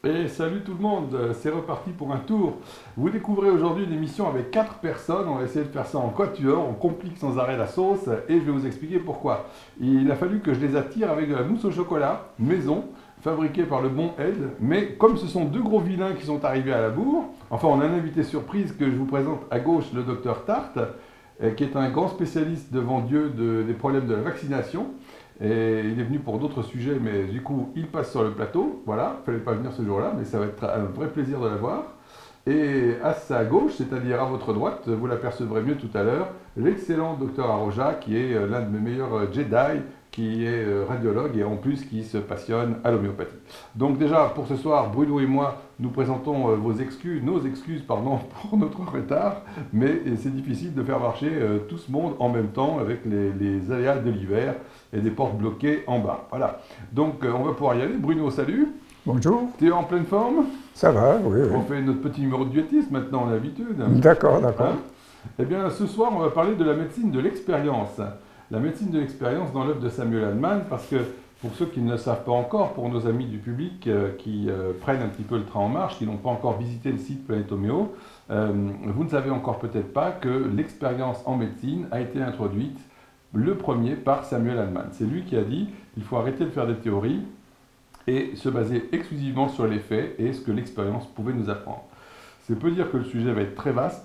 Et salut tout le monde, c'est reparti pour un tour. Vous découvrez aujourd'hui une émission avec 4 personnes, on va essayer de faire ça en quatuor, on complique sans arrêt la sauce et je vais vous expliquer pourquoi. Il a fallu que je les attire avec de la mousse au chocolat, maison, fabriquée par le bon Ed, mais comme ce sont deux gros vilains qui sont arrivés à la bourre, enfin on a un invité surprise que je vous présente à gauche, le docteur Tarte, qui est un grand spécialiste devant Dieu des problèmes de la vaccination. Et il est venu pour d'autres sujets, mais du coup, il passe sur le plateau. Voilà, il ne fallait pas venir ce jour-là, mais ça va être un vrai plaisir de l'avoir. Et à sa gauche, c'est-à-dire à votre droite, vous l'apercevrez mieux tout à l'heure, l'excellent docteur Aroja, qui est l'un de mes meilleurs Jedi, qui est radiologue et en plus qui se passionne à l'homéopathie. Donc déjà, pour ce soir, Bruno et moi, nous présentons nos excuses pardon, pour notre retard, mais c'est difficile de faire marcher tout ce monde en même temps avec les aléas de l'hiver et des portes bloquées en bas. Voilà. Donc on va pouvoir y aller. Bruno, salut. Bonjour. Tu es en pleine forme? Ça va, oui. On fait notre petit numéro de diétiste maintenant, on a l'habitude. D'accord, d'accord. Hein? Eh bien, ce soir, on va parler de la médecine de l'expérience. La médecine de l'expérience dans l'œuvre de Samuel Hahnemann, parce que pour ceux qui ne le savent pas encore, pour nos amis du public qui prennent un petit peu le train en marche, qui n'ont pas encore visité le site Planète Homéo, vous ne savez encore peut-être pas que l'expérience en médecine a été introduite le premier par Samuel Hahnemann. C'est lui qui a dit il faut arrêter de faire des théories et se baser exclusivement sur les faits et ce que l'expérience pouvait nous apprendre. C'est peu dire que le sujet va être très vaste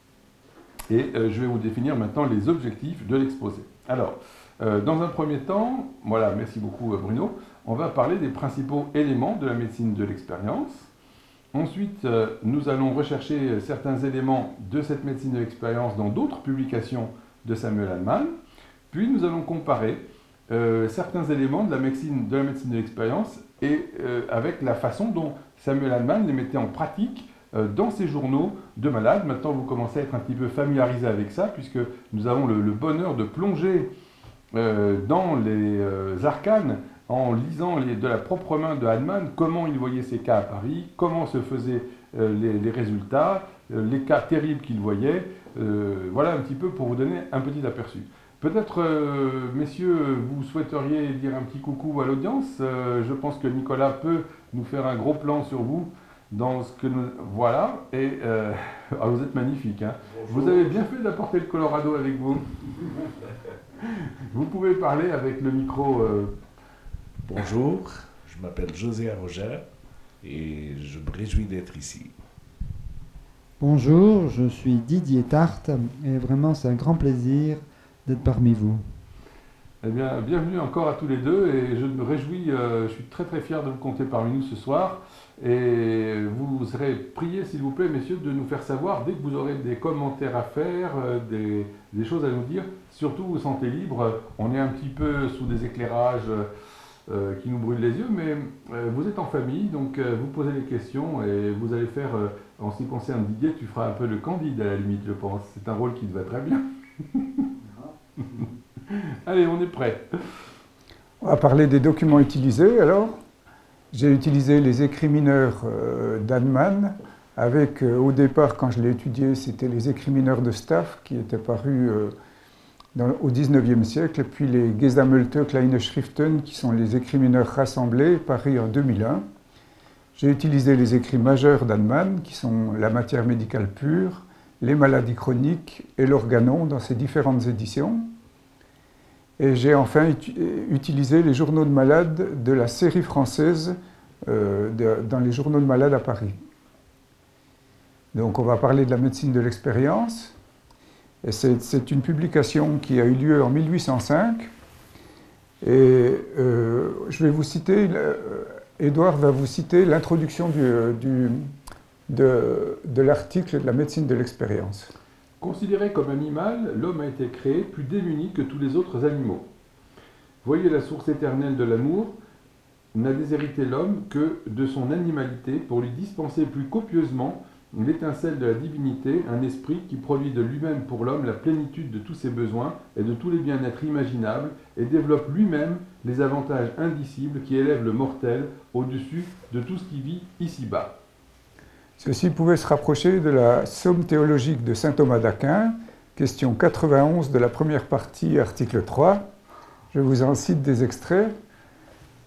et je vais vous définir maintenant les objectifs de l'exposé. Alors, dans un premier temps, voilà, merci beaucoup Bruno, on va parler des principaux éléments de la médecine de l'expérience. Ensuite, nous allons rechercher certains éléments de cette médecine de l'expérience dans d'autres publications de Samuel Hahnemann. Puis nous allons comparer certains éléments de la médecine de l'expérience et avec la façon dont Samuel Hahnemann les mettait en pratique dans ses journaux de malades. Maintenant, vous commencez à être un petit peu familiarisé avec ça, puisque nous avons le bonheur de plonger dans les arcanes en lisant de la propre main de Hahnemann comment il voyait ses cas à Paris, comment se faisaient les résultats, les cas terribles qu'il voyait. Voilà un petit peu pour vous donner un petit aperçu. Peut-être, messieurs, vous souhaiteriez dire un petit coucou à l'audience. Je pense que Nicolas peut nous faire un gros plan sur vous dans ce que nous... Voilà, et ah, vous êtes magnifique. Hein. Vous avez bien fait d'apporter le Colorado avec vous. Vous pouvez parler avec le micro. Bonjour, je m'appelle José Arroja et je me réjouis d'être ici. Bonjour, je suis Didier Tarte et vraiment c'est un grand plaisir d'être parmi vous. Eh bien, bienvenue encore à tous les deux et je me réjouis, je suis très très fier de vous compter parmi nous ce soir et vous serez priés s'il vous plaît messieurs de nous faire savoir dès que vous aurez des commentaires à faire, des choses à nous dire, surtout vous sentez libre, on est un petit peu sous des éclairages qui nous brûlent les yeux mais vous êtes en famille donc vous posez les questions et vous allez faire, en ce qui concerne Didier, tu feras un peu le Candide à la limite je pense, c'est un rôle qui te va très bien. Allez, on est prêt. On va parler des documents utilisés. Alors, j'ai utilisé les écrits mineurs d'Hahnemann, avec, au départ, quand je l'ai étudié, c'était les écrits mineurs de Staff, qui étaient parus au XIXe siècle, et puis les Gesammelte Kleine Schriften, qui sont les écrits mineurs rassemblés, parus en 2001. J'ai utilisé les écrits majeurs d'Hahnemann, qui sont la matière médicale pure, les maladies chroniques et l'organon dans ces différentes éditions. Et j'ai enfin utilisé les journaux de malades de la série française dans les journaux de malades à Paris. Donc on va parler de la médecine de l'expérience. Et c'est une publication qui a eu lieu en 1805. Et je vais vous citer, Édouard va vous citer l'introduction de l'article de la médecine de l'expérience. Considéré comme animal, l'homme a été créé plus démuni que tous les autres animaux. Voyez la source éternelle de l'amour n'a déshérité l'homme que de son animalité pour lui dispenser plus copieusement l'étincelle de la divinité, un esprit qui produit de lui-même pour l'homme la plénitude de tous ses besoins et de tous les bien-être imaginables et développe lui-même les avantages indicibles qui élèvent le mortel au-dessus de tout ce qui vit ici-bas. Ceci pouvait se rapprocher de la Somme théologique de saint Thomas d'Aquin, question 91 de la première partie, article 3. Je vous en cite des extraits.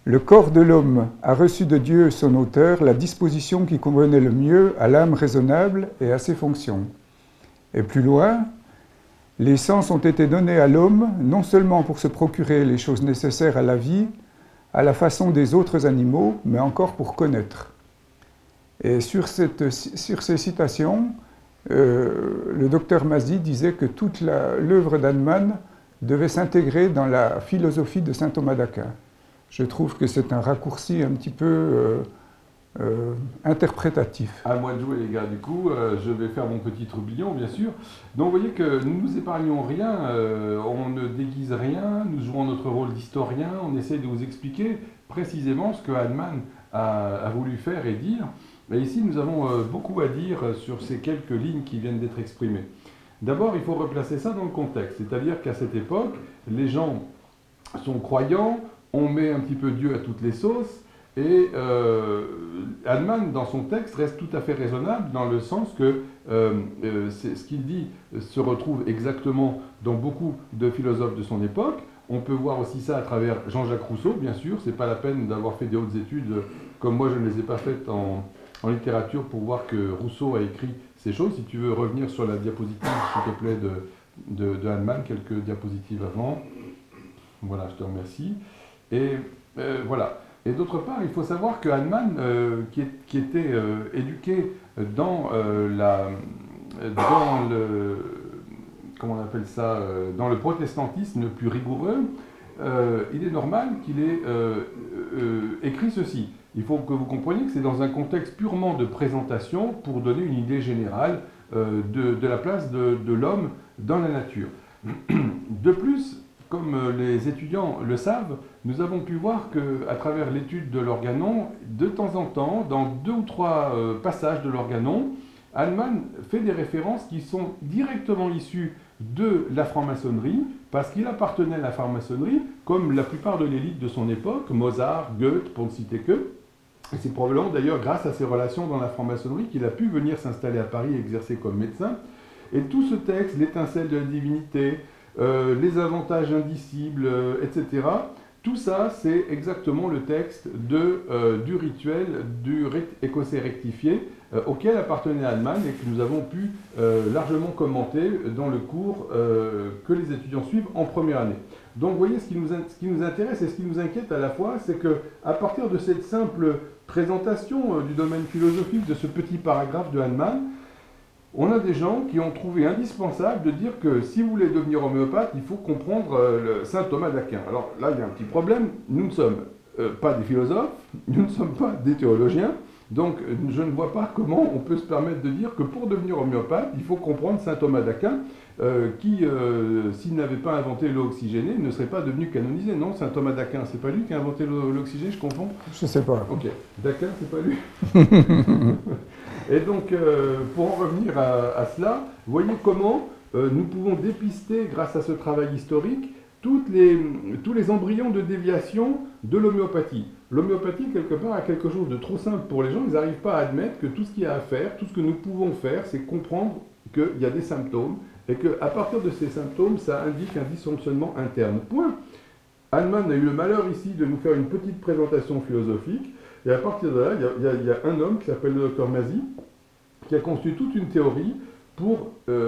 Le corps de l'homme a reçu de Dieu, son auteur, la disposition qui convenait le mieux à l'âme raisonnable et à ses fonctions. Et plus loin, les sens ont été donnés à l'homme non seulement pour se procurer les choses nécessaires à la vie, à la façon des autres animaux, mais encore pour connaître. Et sur ces citations, le docteur Mazzi disait que toute l'œuvre d'Hahnemann devait s'intégrer dans la philosophie de saint Thomas d'Aquin. Je trouve que c'est un raccourci un petit peu interprétatif. À moi de jouer, les gars, du coup, je vais faire mon petit tourbillon, bien sûr. Donc, vous voyez que nous nous épargnons rien, on ne déguise rien, nous jouons notre rôle d'historien, on essaie de vous expliquer précisément ce que Hahnemann a voulu faire et dire. Mais ici, nous avons beaucoup à dire sur ces quelques lignes qui viennent d'être exprimées. D'abord, il faut replacer ça dans le contexte, c'est-à-dire qu'à cette époque, les gens sont croyants, on met un petit peu Dieu à toutes les sauces, et Hahnemann, dans son texte, reste tout à fait raisonnable dans le sens que ce qu'il dit se retrouve exactement dans beaucoup de philosophes de son époque. On peut voir aussi ça à travers Jean-Jacques Rousseau, bien sûr. C'est pas la peine d'avoir fait des hautes études comme moi je ne les ai pas faites en littérature pour voir que Rousseau a écrit ces choses. Si tu veux revenir sur la diapositive, s'il te plaît, de Hahnemann, quelques diapositives avant. Voilà, je te remercie. Et voilà. Et d'autre part, il faut savoir que Hahnemann, qui était éduqué dans comment on appelle ça, dans le protestantisme le plus rigoureux, il est normal qu'il ait écrit ceci. Il faut que vous compreniez que c'est dans un contexte purement de présentation pour donner une idée générale de la place de l'homme dans la nature. De plus, comme les étudiants le savent, nous avons pu voir qu'à travers l'étude de l'organon, de temps en temps, dans 2 ou 3 passages de l'organon, Hahnemann fait des références qui sont directement issues de la franc-maçonnerie, parce qu'il appartenait à la franc-maçonnerie, comme la plupart de l'élite de son époque, Mozart, Goethe, pour ne citer que. Et c'est probablement d'ailleurs grâce à ses relations dans la franc-maçonnerie qu'il a pu venir s'installer à Paris et exercer comme médecin. Et tout ce texte, l'étincelle de la divinité, les avantages indicibles, etc., tout ça, c'est exactement le texte du rituel du rite écossais rectifié auquel appartenait Hahnemann et que nous avons pu largement commenter dans le cours que les étudiants suivent en première année. Donc vous voyez, ce qui nous intéresse et ce qui nous inquiète à la fois, c'est qu'à partir de cette simple présentation du domaine philosophique de ce petit paragraphe de Hahnemann, on a des gens qui ont trouvé indispensable de dire que si vous voulez devenir homéopathe, il faut comprendre le saint Thomas d'Aquin. Alors là, il y a un petit problème. Nous ne sommes pas des philosophes, nous ne sommes pas des théologiens, donc je ne vois pas comment on peut se permettre de dire que pour devenir homéopathe, il faut comprendre saint Thomas d'Aquin, qui, s'il n'avait pas inventé l'eau oxygénée, ne serait pas devenu canonisé. Non, saint Thomas d'Aquin, c'est pas lui qui a inventé l'oxygène, je confonds? Je sais pas. Ok, d'Aquin, c'est pas lui. Et donc, pour en revenir à cela, voyez comment nous pouvons dépister, grâce à ce travail historique, tous les embryons de déviation de l'homéopathie. L'homéopathie, quelque part, a quelque chose de trop simple pour les gens. Ils n'arrivent pas à admettre que tout ce qu'il y a à faire, tout ce que nous pouvons faire, c'est comprendre qu'il y a des symptômes et qu'à partir de ces symptômes, ça indique un dysfonctionnement interne. Point. Hahnemann a eu le malheur ici de nous faire une petite présentation philosophique. Et à partir de là, il y a un homme qui s'appelle le docteur Mazzi, qui a construit toute une théorie pour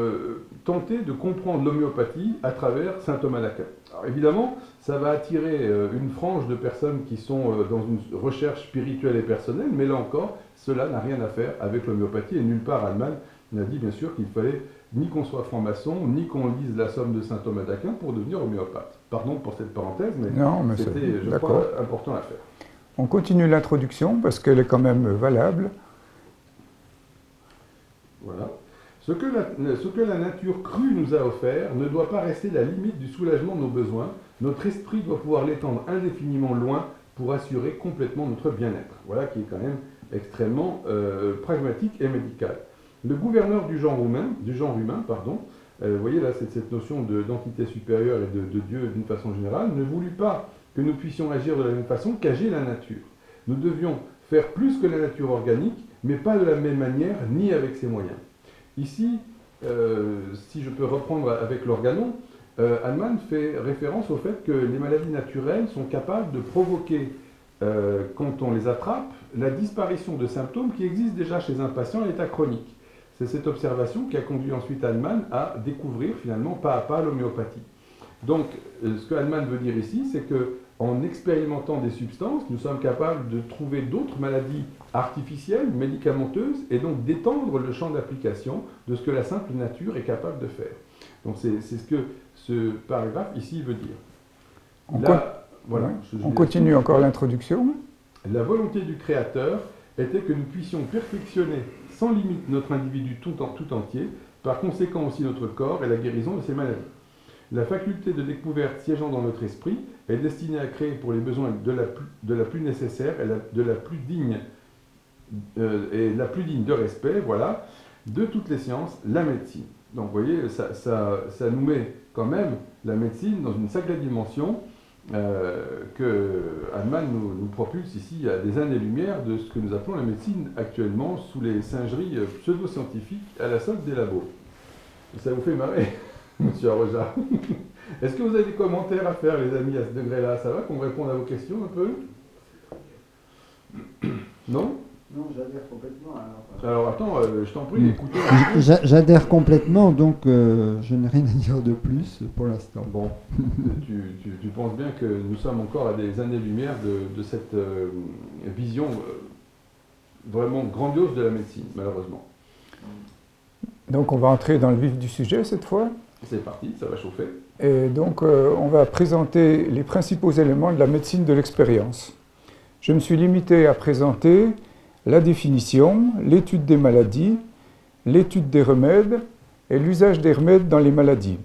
tenter de comprendre l'homéopathie à travers saint Thomas d'Aquin. Alors évidemment, ça va attirer une frange de personnes qui sont dans une recherche spirituelle et personnelle, mais là encore, cela n'a rien à faire avec l'homéopathie, et nulle part Hahnemann n'a dit bien sûr qu'il fallait ni qu'on soit franc-maçon, ni qu'on lise la somme de saint Thomas d'Aquin pour devenir homéopathe. Pardon pour cette parenthèse, mais c'était, je crois, important à faire. On continue l'introduction parce qu'elle est quand même valable. Voilà. Ce que la nature crue nous a offert ne doit pas rester la limite du soulagement de nos besoins. Notre esprit doit pouvoir l'étendre indéfiniment loin pour assurer complètement notre bien-être. Voilà qui est quand même extrêmement pragmatique et médical. Le gouverneur du genre humain, vous voyez là cette notion d'entité supérieure et de Dieu d'une façon générale, ne voulut pas que nous puissions agir de la même façon qu'agit la nature. Nous devions faire plus que la nature organique, mais pas de la même manière, ni avec ses moyens. Ici, si je peux reprendre avec l'organon, Hahnemann fait référence au fait que les maladies naturelles sont capables de provoquer quand on les attrape, la disparition de symptômes qui existent déjà chez un patient à l'état chronique. C'est cette observation qui a conduit ensuite Hahnemann à découvrir finalement pas à pas l'homéopathie. Donc, ce que Hahnemann veut dire ici, c'est qu'en expérimentant des substances, nous sommes capables de trouver d'autres maladies artificielles, médicamenteuses, et donc d'étendre le champ d'application de ce que la simple nature est capable de faire. Donc, c'est ce que ce paragraphe ici veut dire. Là, voilà, on continue encore l'introduction. La volonté du Créateur était que nous puissions perfectionner sans limite notre individu tout entier, par conséquent aussi notre corps et la guérison de ses maladies. La faculté de découverte siégeant dans notre esprit est destinée à créer pour les besoins de la plus nécessaire et la plus digne de respect, voilà, de toutes les sciences, la médecine. Donc vous voyez, ça nous met quand même la médecine dans une sacrée dimension que Hahnemann nous propulse ici à des années-lumière de ce que nous appelons la médecine actuellement sous les singeries pseudo-scientifiques à la solde des labos. Ça vous fait marrer, monsieur Arroja? Est-ce que vous avez des commentaires à faire, les amis, à ce degré-là? Ça va qu'on réponde à vos questions un peu? Non? Non, j'adhère complètement. Alors attends, je t'en prie, écoutez. J'adhère complètement, donc je n'ai rien à dire de plus pour l'instant. Bon, tu penses bien que nous sommes encore à des années-lumière de cette vision vraiment grandiose de la médecine, malheureusement. Donc on va entrer dans le vif du sujet cette fois. C'est parti, ça va chauffer. Et donc on va présenter les principaux éléments de la médecine de l'expérience. Je me suis limité à présenter la définition, l'étude des maladies, l'étude des remèdes et l'usage des remèdes dans les maladies.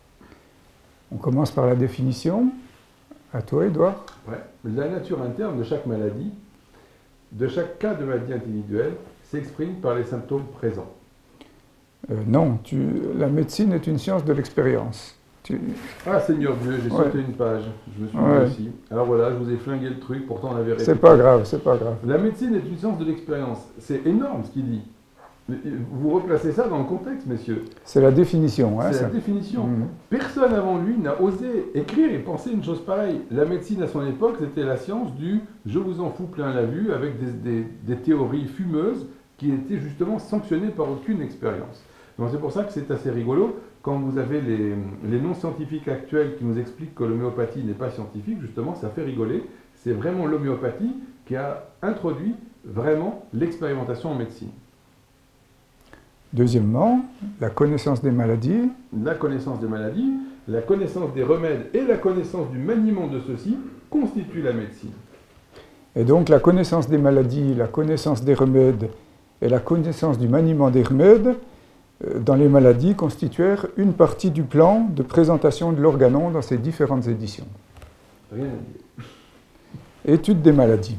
On commence par la définition. À toi, Édouard. Ouais. La nature interne de chaque maladie, de chaque cas de maladie individuelle, s'exprime par les symptômes présents. Non, la médecine est une science de l'expérience. Ah, Seigneur Dieu, j'ai sauté une page. Je me suis mis aussi. Alors voilà, je vous ai flingué le truc, pourtant on avait répété. C'est pas grave, c'est pas grave. La médecine est une science de l'expérience. C'est énorme ce qu'il dit. Vous replacez ça dans le contexte, messieurs. C'est la définition. C'est la définition. Personne avant lui n'a osé écrire et penser une chose pareille. La médecine à son époque, c'était la science du « je vous en fous plein la vue » avec des théories fumeuses qui étaient justement sanctionnées par aucune expérience. Donc c'est pour ça que c'est assez rigolo quand vous avez les non-scientifiques actuels qui nous expliquent que l'homéopathie n'est pas scientifique, justement, ça fait rigoler. C'est vraiment l'homéopathie qui a introduit vraiment l'expérimentation en médecine. Deuxièmement, la connaissance des maladies. La connaissance des maladies, la connaissance des remèdes et la connaissance du maniement de ceux-ci constituent la médecine. Et donc la connaissance des maladies, la connaissance des remèdes et la connaissance du maniement des remèdes dans les maladies constituèrent une partie du plan de présentation de l'organon dans ses différentes éditions. Rien à dire. Étude des maladies.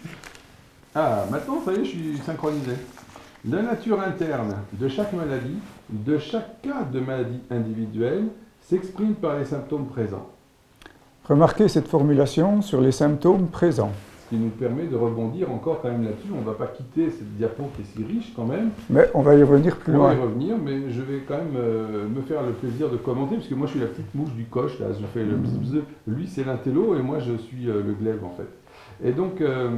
Ah, maintenant, ça y est, je suis synchronisé. La nature interne de chaque maladie, de chaque cas de maladie individuelle, s'exprime par les symptômes présents. Remarquez cette formulation sur les symptômes présents. Ce qui nous permet de rebondir encore quand même là-dessus. On ne va pas quitter cette diapo qui est si riche quand même. Mais on va y revenir plus loin. On va y revenir, mais je vais quand même me faire le plaisir de commenter, parce que moi je suis la petite mouche du coche, là, je fais le bzz. Lui c'est l'intello et moi je suis le glaive en fait. Et donc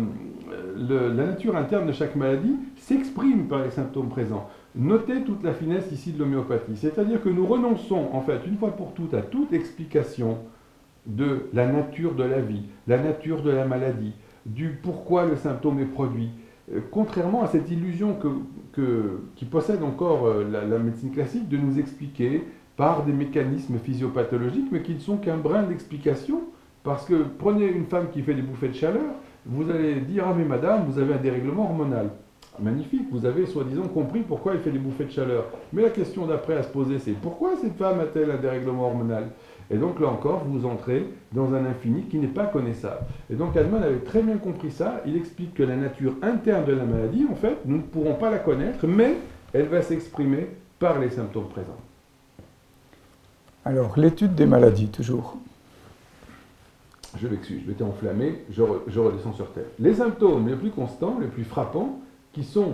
la nature interne de chaque maladie s'exprime par les symptômes présents. Notez toute la finesse ici de l'homéopathie, c'est-à-dire que nous renonçons en fait une fois pour toutes à toute explication de la nature de la vie, la nature de la maladie, du pourquoi le symptôme est produit. Contrairement à cette illusion qui possède encore la médecine classique de nous expliquer par des mécanismes physiopathologiques, mais qui ne sont qu'un brin d'explication, parce que prenez une femme qui fait des bouffées de chaleur, vous allez dire « Ah mais madame, vous avez un dérèglement hormonal ». Magnifique, vous avez soi-disant compris pourquoi elle fait des bouffées de chaleur. Mais la question d'après à se poser, c'est pourquoi cette femme a-t-elle un dérèglement hormonal? Et donc là encore, vous entrez dans un infini qui n'est pas connaissable. Et donc Hahnemann avait très bien compris ça. Il explique que la nature interne de la maladie, en fait, nous ne pourrons pas la connaître, mais elle va s'exprimer par les symptômes présents. Alors, l'étude des maladies, toujours. Je m'excuse, je m'étais enflammé, je redescends sur terre. Les symptômes les plus constants, les plus frappants, qui sont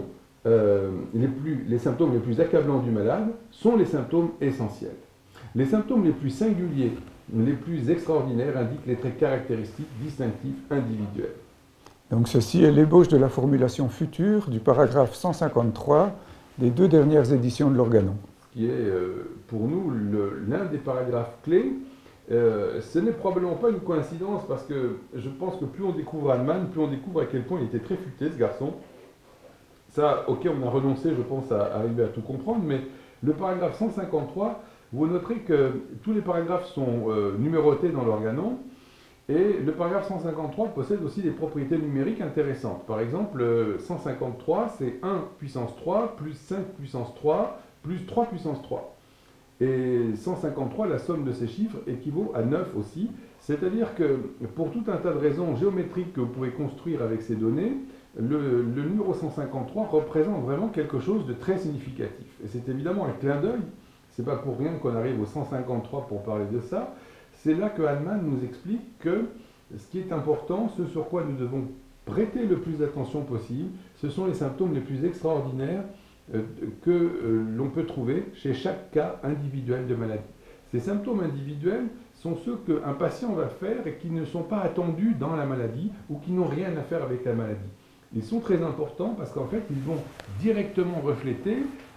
les symptômes les plus accablants du malade, sont les symptômes essentiels. Les symptômes les plus singuliers, les plus extraordinaires indiquent les traits caractéristiques, distinctifs, individuels. Donc ceci est l'ébauche de la formulation future du paragraphe 153 des 2 dernières éditions de l'Organon. Ce qui est pour nous l'un des paragraphes clés. Ce n'est probablement pas une coïncidence parce que je pense que plus on découvre Hahnemann, plus on découvre à quel point il était très futé ce garçon. Ça, ok, on a renoncé, je pense, à arriver à tout comprendre, mais le paragraphe 153, vous noterez que tous les paragraphes sont numérotés dans l'Organon, et le paragraphe 153 possède aussi des propriétés numériques intéressantes. Par exemple, 153, c'est 1 puissance 3 plus 5 puissance 3 plus 3 puissance 3. Et 153, la somme de ces chiffres équivaut à 9 aussi. C'est-à-dire que pour tout un tas de raisons géométriques que vous pouvez construire avec ces données, le numéro 153 représente vraiment quelque chose de très significatif. Et c'est évidemment un clin d'œil. C'est pas pour rien qu'on arrive au 153 pour parler de ça. C'est là que Hahnemann nous explique que ce qui est important, ce sur quoi nous devons prêter le plus d'attention possible, ce sont les symptômes les plus extraordinaires que l'on peut trouver chez chaque cas individuel de maladie. Ces symptômes individuels sont ceux qu'un patient va faire et qui ne sont pas attendus dans la maladie ou qui n'ont rien à faire avec la maladie. Ils sont très importants parce qu'en fait, ils vont directement refléter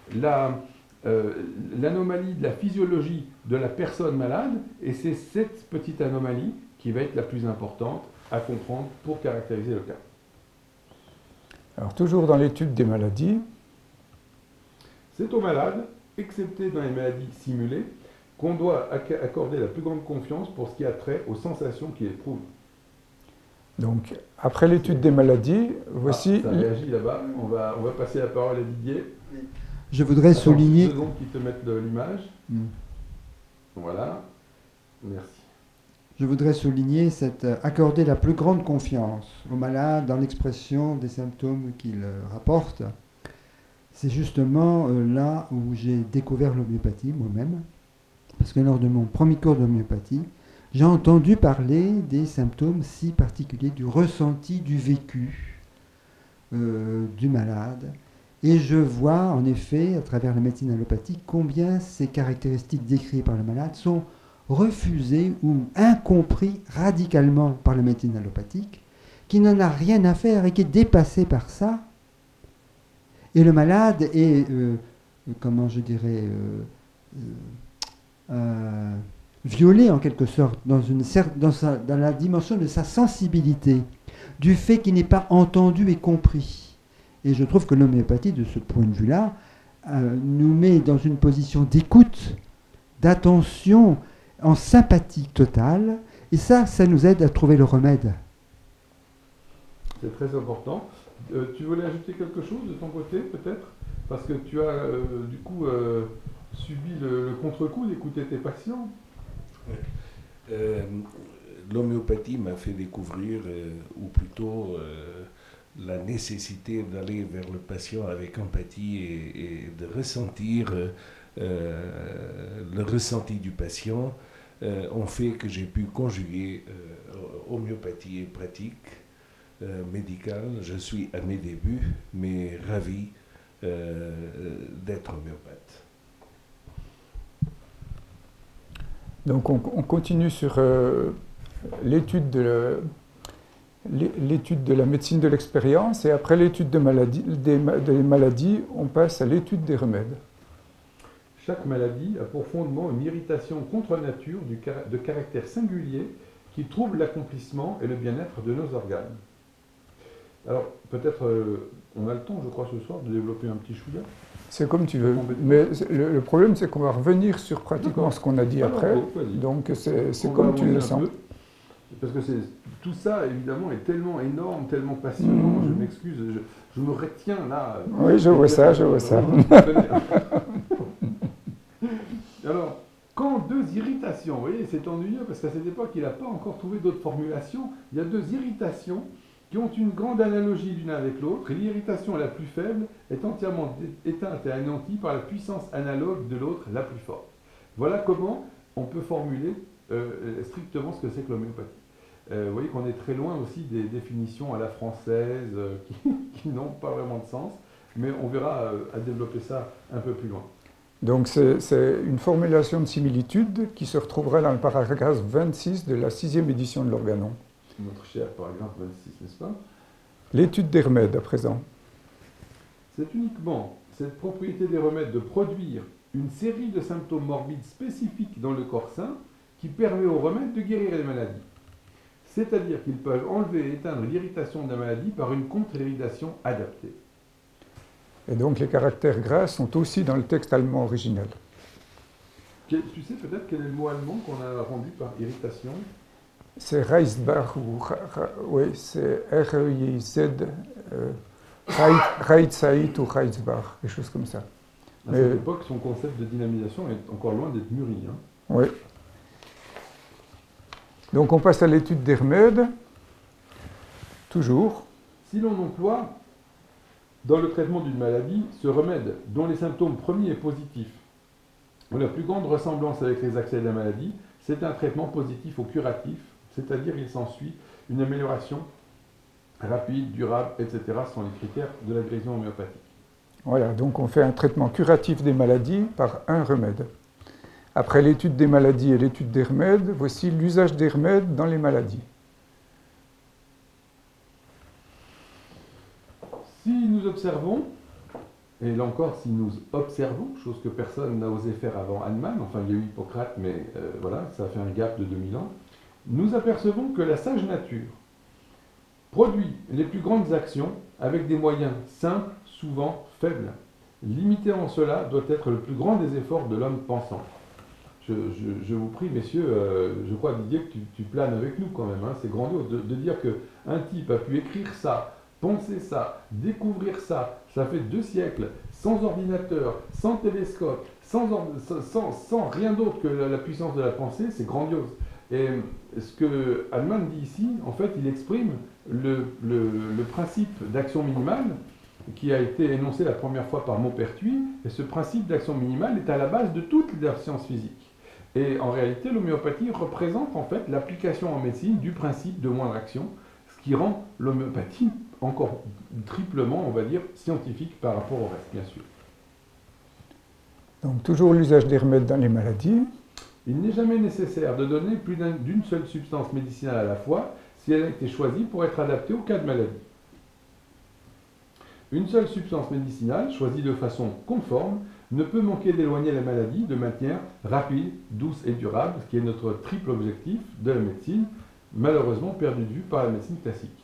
l'anomalie de la physiologie de la personne malade, et c'est cette petite anomalie qui va être la plus importante à comprendre pour caractériser le cas. Alors toujours dans l'étude des maladies, c'est aux malades, excepté dans les maladies simulées, qu'on doit accorder la plus grande confiance pour ce qui a trait aux sensations qu'il éprouve. Donc après l'étude des maladies, voici... ça réagit là-bas, on va passer la parole à Didier. Je voudrais souligner... 2 secondes qui te mettent l'image. Voilà, merci. Je voudrais souligner accorder la plus grande confiance aux malades dans l'expression des symptômes qu'ils rapportent. C'est justement là où j'ai découvert l'homéopathie moi-même, parce que lors de mon premier cours d'homéopathie, j'ai entendu parler des symptômes si particuliers, du ressenti, du vécu du malade. Et je vois en effet, à travers la médecine allopathique, combien ces caractéristiques décrites par le malade sont refusées ou incompris radicalement par la médecine allopathique, qui n'en a rien à faire et qui est dépassée par ça. Et le malade est, comment je dirais, violé en quelque sorte dans la dimension de sa sensibilité, du fait qu'il n'est pas entendu et compris. Et je trouve que l'homéopathie, de ce point de vue-là, nous met dans une position d'écoute, d'attention, en sympathie totale, et ça nous aide à trouver le remède. C'est très important. Tu voulais ajouter quelque chose de ton côté, peut-être? Parce que tu as, du coup, subi le contre-coup d'écouter tes patients. L'homéopathie m'a fait découvrir, ou plutôt la nécessité d'aller vers le patient avec empathie et de ressentir le ressenti du patient, ont fait que j'ai pu conjuguer homéopathie et pratique médicale. Je suis à mes débuts, mais ravi d'être homéopathe. Donc on continue sur l'étude de la médecine de l'expérience, et après l'étude des maladies, on passe à l'étude des remèdes. Chaque maladie a pour fondement une irritation contre nature de caractère singulier qui trouble l'accomplissement et le bien-être de nos organes. Alors, peut-être, on a le temps, je crois, ce soir, de développer un petit chouïa. C'est comme tu veux. Mais le problème, c'est qu'on va revenir sur pratiquement ce qu'on a dit après. Donc, c'est comme tu le sens. Parce que tout ça, évidemment, est tellement énorme, tellement passionnant. Je m'excuse, je me retiens là. Oui, je vois ça. Alors, quand 2 irritations, vous voyez, c'est ennuyeux parce qu'à cette époque, il n'a pas encore trouvé d'autres formulations. Il y a 2 irritations qui ont une grande analogie l'une avec l'autre, et l'irritation la plus faible est entièrement éteinte et anéantie par la puissance analogue de l'autre la plus forte. Voilà comment on peut formuler strictement ce que c'est que l'homéopathie. Vous voyez qu'on est très loin aussi des définitions à la française qui n'ont pas vraiment de sens, mais on verra à développer ça un peu plus loin. Donc c'est une formulation de similitude qui se retrouvera dans le paragraphe 26 de la 6e édition de l'Organon. Notre cher paragraphe 26, n'est-ce pas? L'étude des remèdes à présent. C'est uniquement cette propriété des remèdes de produire une série de symptômes morbides spécifiques dans le corps sain qui permet aux remèdes de guérir les maladies. C'est-à-dire qu'ils peuvent enlever et éteindre l'irritation de la maladie par une contre-irritation adaptée. Et donc les caractères gras sont aussi dans le texte allemand original. Tu sais peut-être quel est le mot allemand qu'on a rendu par irritation? C'est Reizbach, ou oui, c'est R-E-I-Z, Reitzait ou Reizbach, quelque chose comme ça. À cette époque, son concept de dynamisation est encore loin d'être mûri. Hein. Oui. Donc on passe à l'étude des remèdes, toujours. Si l'on emploie dans le traitement d'une maladie ce remède dont les symptômes premiers sont positifs, ou la plus grande ressemblance avec les accès de la maladie, c'est un traitement positif ou curatif, c'est-à-dire il s'ensuit une amélioration rapide, durable, etc. sont les critères de la guérison homéopathique. Voilà, donc on fait un traitement curatif des maladies par un remède. Après l'étude des maladies et l'étude des remèdes, voici l'usage des remèdes dans les maladies. Si nous observons, et là encore, si nous observons, chose que personne n'a osé faire avant Hahnemann, enfin il y a eu Hippocrate, mais voilà, ça fait un gap de 2000 ans, nous apercevons que la sage nature produit les plus grandes actions avec des moyens simples, souvent faibles. Limité en cela doit être le plus grand des efforts de l'homme pensant. Je vous prie, messieurs, je crois, Didier, que tu planes avec nous quand même. Hein, c'est grandiose de dire qu'un type a pu écrire ça, penser ça, découvrir ça, ça fait 2 siècles, sans ordinateur, sans télescope, sans rien d'autre que la puissance de la pensée, c'est grandiose. Et ce que Hahnemann dit ici, en fait, il exprime le principe d'action minimale qui a été énoncé la première fois par Maupertuis, et ce principe d'action minimale est à la base de toute la science physique. Et en réalité, l'homéopathie représente en fait l'application en médecine du principe de moindre action, ce qui rend l'homéopathie encore triplement, on va dire, scientifique par rapport au reste, bien sûr. Donc toujours l'usage des remèdes dans les maladies. Il n'est jamais nécessaire de donner plus d'une seule substance médicinale à la fois si elle a été choisie pour être adaptée au cas de maladie. Une seule substance médicinale, choisie de façon conforme, ne peut manquer d'éloigner la maladie de manière rapide, douce et durable, ce qui est notre triple objectif de la médecine, malheureusement perdu de vue par la médecine classique.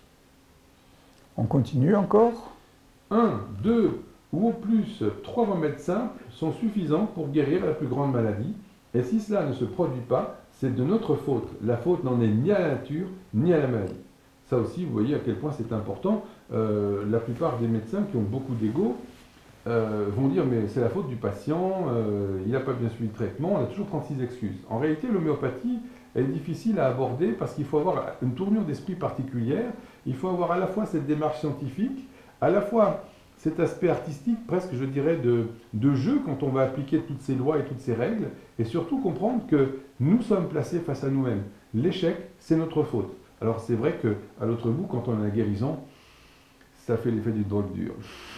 On continue encore. 1, 2 ou au plus 3 remèdes simples sont suffisants pour guérir la plus grande maladie, et si cela ne se produit pas, c'est de notre faute. La faute n'en est ni à la nature, ni à la maladie. Ça aussi, vous voyez à quel point c'est important. La plupart des médecins qui ont beaucoup d'ego vont dire mais c'est la faute du patient, il n'a pas bien suivi le traitement, on a toujours 36 excuses. En réalité, l'homéopathie est difficile à aborder parce qu'il faut avoir une tournure d'esprit particulière, il faut avoir à la fois cette démarche scientifique, à la fois cet aspect artistique, presque je dirais de jeu quand on va appliquer toutes ces lois et toutes ces règles, et surtout comprendre que nous sommes placés face à nous-mêmes. L'échec, c'est notre faute. Alors c'est vrai qu'à l'autre bout, quand on a la guérison, ça fait l'effet du drogue dur.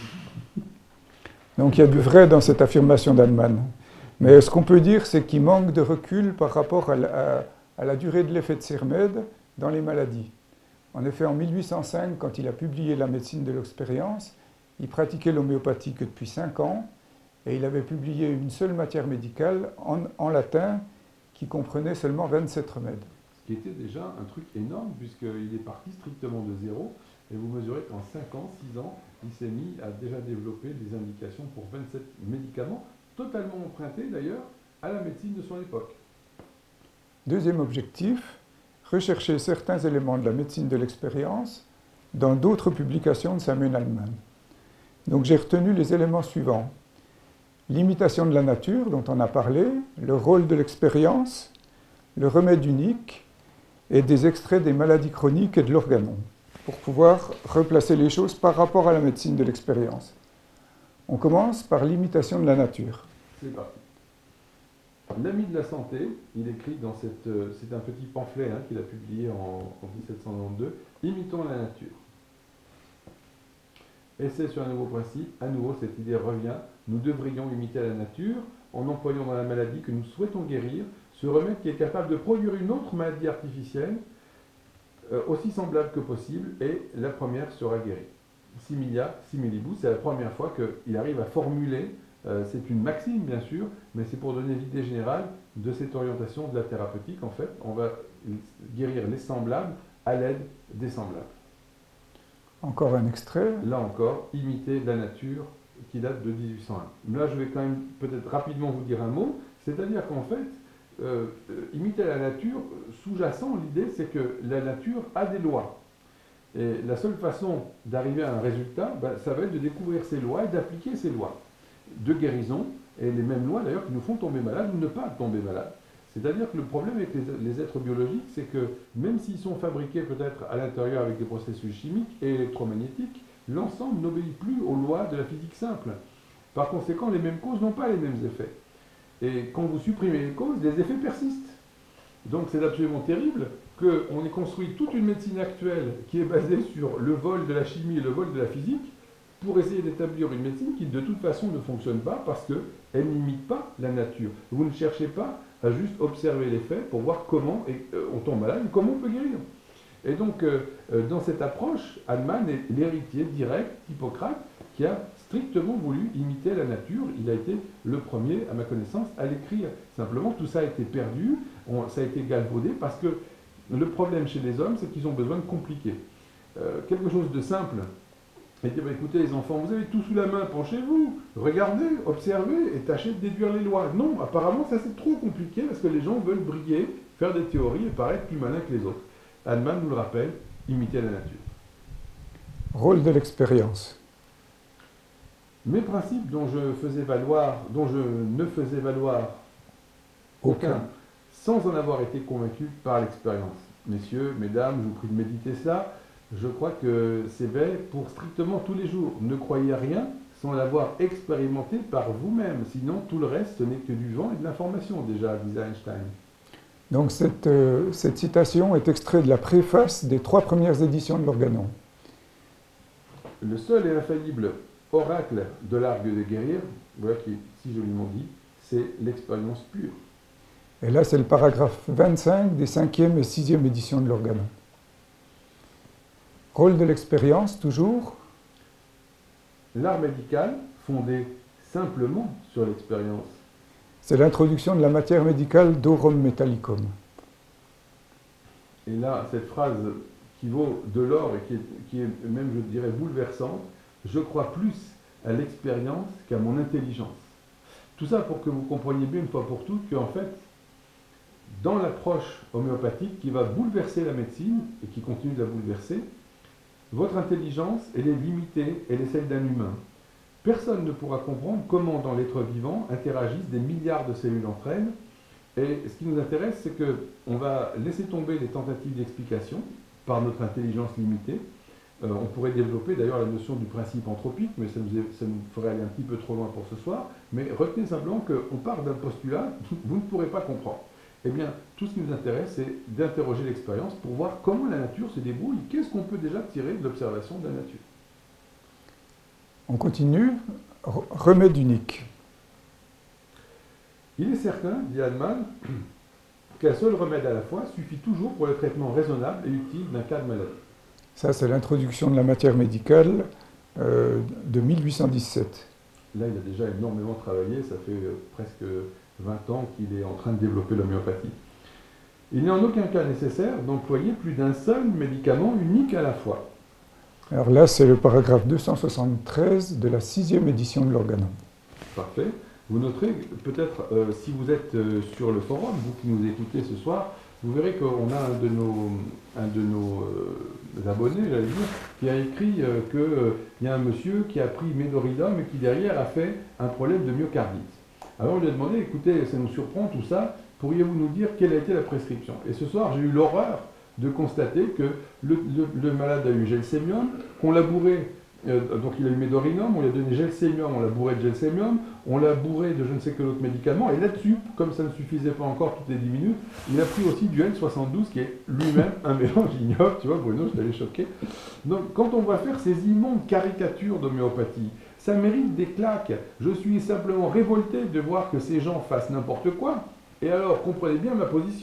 Donc il y a du vrai dans cette affirmation d'Hahnemann. Mais ce qu'on peut dire, c'est qu'il manque de recul par rapport à la durée de l'effet de ces remèdes dans les maladies. En effet, en 1805, quand il a publié La médecine de l'expérience, il pratiquait l'homéopathie que depuis 5 ans, et il avait publié une seule matière médicale en latin qui comprenait seulement 27 remèdes. Ce qui était déjà un truc énorme, puisqu'il est parti strictement de zéro, et vous mesurez qu'en 5 ans, 6 ans, il s'est mis à déjà développer des indications pour 27 médicaments, totalement empruntés d'ailleurs à la médecine de son époque. Deuxième objectif, rechercher certains éléments de la médecine de l'expérience dans d'autres publications de Samuel Hahnemann. Donc j'ai retenu les éléments suivants. L'imitation de la nature, dont on a parlé, le rôle de l'expérience, le remède unique et des extraits des maladies chroniques et de l'organon, pour pouvoir replacer les choses par rapport à la médecine de l'expérience. On commence par l'imitation de la nature. C'est parti. L'ami de la santé, il écrit dans c'est un petit pamphlet qu'il a publié en 1792, Imitons la nature. Essai sur un nouveau principe, à nouveau cette idée revient, nous devrions imiter la nature en employant dans la maladie que nous souhaitons guérir ce remède qui est capable de produire une autre maladie artificielle aussi semblable que possible, et la première sera guérie. Similia similibus, c'est la première fois qu'il arrive à formuler, c'est une maxime bien sûr, mais c'est pour donner l'idée générale de cette orientation de la thérapeutique. En fait, on va guérir les semblables à l'aide des semblables. Encore un extrait. Là encore, imiter la nature qui date de 1801. Là, je vais quand même peut-être rapidement vous dire un mot, c'est-à-dire qu'en fait, imiter la nature, sous-jacent, l'idée c'est que la nature a des lois. Et la seule façon d'arriver à un résultat, ça va être de découvrir ces lois et d'appliquer ces lois de guérison, et les mêmes lois d'ailleurs qui nous font tomber malade ou ne pas tomber malade. C'est-à-dire que le problème avec les êtres biologiques, c'est que même s'ils sont fabriqués peut-être à l'intérieur avec des processus chimiques et électromagnétiques, l'ensemble n'obéit plus aux lois de la physique simple. Par conséquent, les mêmes causes n'ont pas les mêmes effets. Et quand vous supprimez les causes, les effets persistent. Donc c'est absolument terrible qu'on ait construit toute une médecine actuelle qui est basée sur le vol de la chimie et le vol de la physique pour essayer d'établir une médecine qui de toute façon ne fonctionne pas parce qu'elle n'imite pas la nature. Vous ne cherchez pas à juste observer les faits pour voir comment on tombe malade ou comment on peut guérir. Et donc dans cette approche, Hahnemann est l'héritier direct d'Hippocrate qui a strictement voulu imiter la nature. Il a été le premier, à ma connaissance, à l'écrire. Simplement, tout ça a été perdu, ça a été galvaudé parce que le problème chez les hommes, c'est qu'ils ont besoin de compliquer. Quelque chose de simple. Et dire, écoutez les enfants, vous avez tout sous la main, penchez-vous, regardez, observez et tâchez de déduire les lois. Non, apparemment ça c'est trop compliqué parce que les gens veulent briller, faire des théories et paraître plus malins que les autres. Hahnemann nous le rappelle, imiter la nature. Rôle de l'expérience. Mes principes dont je ne faisais valoir aucun, sans en avoir été convaincu par l'expérience. Messieurs, mesdames, je vous prie de méditer cela. Je crois que c'est vrai pour strictement tous les jours. Ne croyez à rien sans l'avoir expérimenté par vous-même. Sinon, tout le reste, ce n'est que du vent et de l'information, déjà, disait Einstein. Donc cette citation est extraite de la préface des 3 premières éditions de l'Organon. Le seul et infaillible oracle de l'art de guérir, voilà qui est si joliment dit, c'est l'expérience pure. Et là, c'est le paragraphe 25 des 5e et 6e éditions de l'Organon. Rôle de l'expérience, toujours. L'art médical, fondé simplement sur l'expérience. C'est l'introduction de la matière médicale d'Aurum Metallicum. Et là, cette phrase qui vaut de l'or et qui est même, je dirais, bouleversante, je crois plus à l'expérience qu'à mon intelligence. Tout ça pour que vous compreniez bien une fois pour toutes qu'en fait, dans l'approche homéopathique qui va bouleverser la médecine et qui continue de la bouleverser, votre intelligence, elle est limitée, elle est celle d'un humain. Personne ne pourra comprendre comment dans l'être vivant interagissent des milliards de cellules entre elles. Et ce qui nous intéresse, c'est qu'on va laisser tomber les tentatives d'explication par notre intelligence limitée. On pourrait développer d'ailleurs la notion du principe anthropique, mais ça nous ferait aller un petit peu trop loin pour ce soir. Mais retenez simplement qu'on part d'un postulat que vous ne pourrez pas comprendre. Eh bien, tout ce qui nous intéresse, c'est d'interroger l'expérience pour voir comment la nature se débrouille. Qu'est-ce qu'on peut déjà tirer de l'observation de la nature? On continue. Remède unique. Il est certain, dit Hahnemann, qu'un seul remède à la fois suffit toujours pour le traitement raisonnable et utile d'un cas de maladie. Ça, c'est l'introduction de la matière médicale de 1817. Là, il a déjà énormément travaillé, ça fait presque 20 ans qu'il est en train de développer l'homéopathie. Il n'est en aucun cas nécessaire d'employer plus d'un seul médicament unique à la fois. Alors là, c'est le paragraphe 273 de la 6e édition de l'Organon. Parfait. Vous noterez, peut-être, si vous êtes sur le forum, vous qui nous écoutez ce soir, vous verrez qu'on a un de nos abonnés, j'allais dire, qui a écrit qu'il y a un monsieur qui a pris Médoridum et qui derrière a fait un problème de myocardite. Alors on lui a demandé, écoutez, ça nous surprend tout ça, pourriez-vous nous dire quelle a été la prescription? Et ce soir, j'ai eu l'horreur de constater que le malade a eu gelsémium, qu'on l'a bourré, donc il a eu Médorinum, on lui a donné gelsémium, on l'a bourré de gelsémium, on l'a bourré de je ne sais quel autre médicament, et là-dessus, comme ça ne suffisait pas encore toutes les 10 minutes, il a pris aussi du L72 qui est lui-même un mélange ignoble, tu vois Bruno, je t'avais choqué. Donc quand on va faire ces immondes caricatures d'homéopathie, ça mérite des claques. Je suis simplement révolté de voir que ces gens fassent n'importe quoi. Et alors, comprenez bien ma position.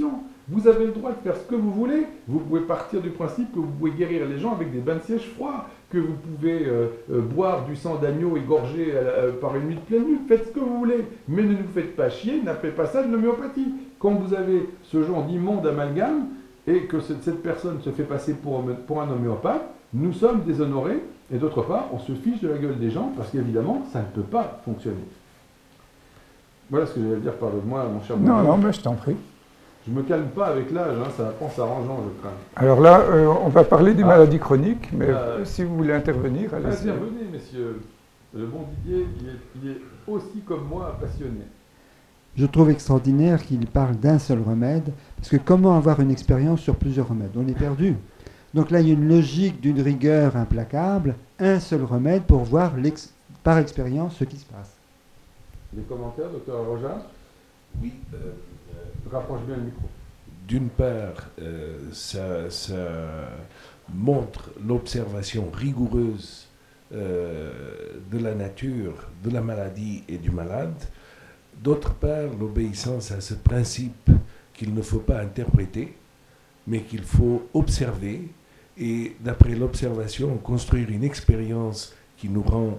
Vous avez le droit de faire ce que vous voulez. Vous pouvez partir du principe que vous pouvez guérir les gens avec des bains de siège froids, que vous pouvez boire du sang d'agneau égorgé par une nuit de pleine lune. Faites ce que vous voulez, mais ne nous faites pas chier, n'appelez pas ça de l'homéopathie. Quand vous avez ce genre d'immonde amalgame et que cette personne se fait passer pour un homéopathe, nous sommes déshonorés, et d'autre part, on se fiche de la gueule des gens, parce qu'évidemment, ça ne peut pas fonctionner. Voilà ce que j'allais dire, pardonne-moi, mon cher Non, Bruno. non, mais je t'en prie. Je me calme pas avec l'âge, hein, ça prend s'arrangeant, je crains. Alors là, on va parler des maladies chroniques, mais si vous voulez intervenir, allez-y. Intervenez, messieurs. Le bon Didier, il est aussi comme moi passionné. Je trouve extraordinaire qu'il parle d'un seul remède, parce que comment avoir une expérience sur plusieurs remèdes? On est perdu. Donc là, il y a une logique d'une rigueur implacable, un seul remède pour voir par expérience ce qui se passe. Des commentaires, docteur Roja? Oui. Rapproche bien le micro. D'une part, ça montre l'observation rigoureuse de la nature, de la maladie et du malade. D'autre part, l'obéissance à ce principe qu'il ne faut pas interpréter, mais qu'il faut observer et, d'après l'observation, construire une expérience qui nous rend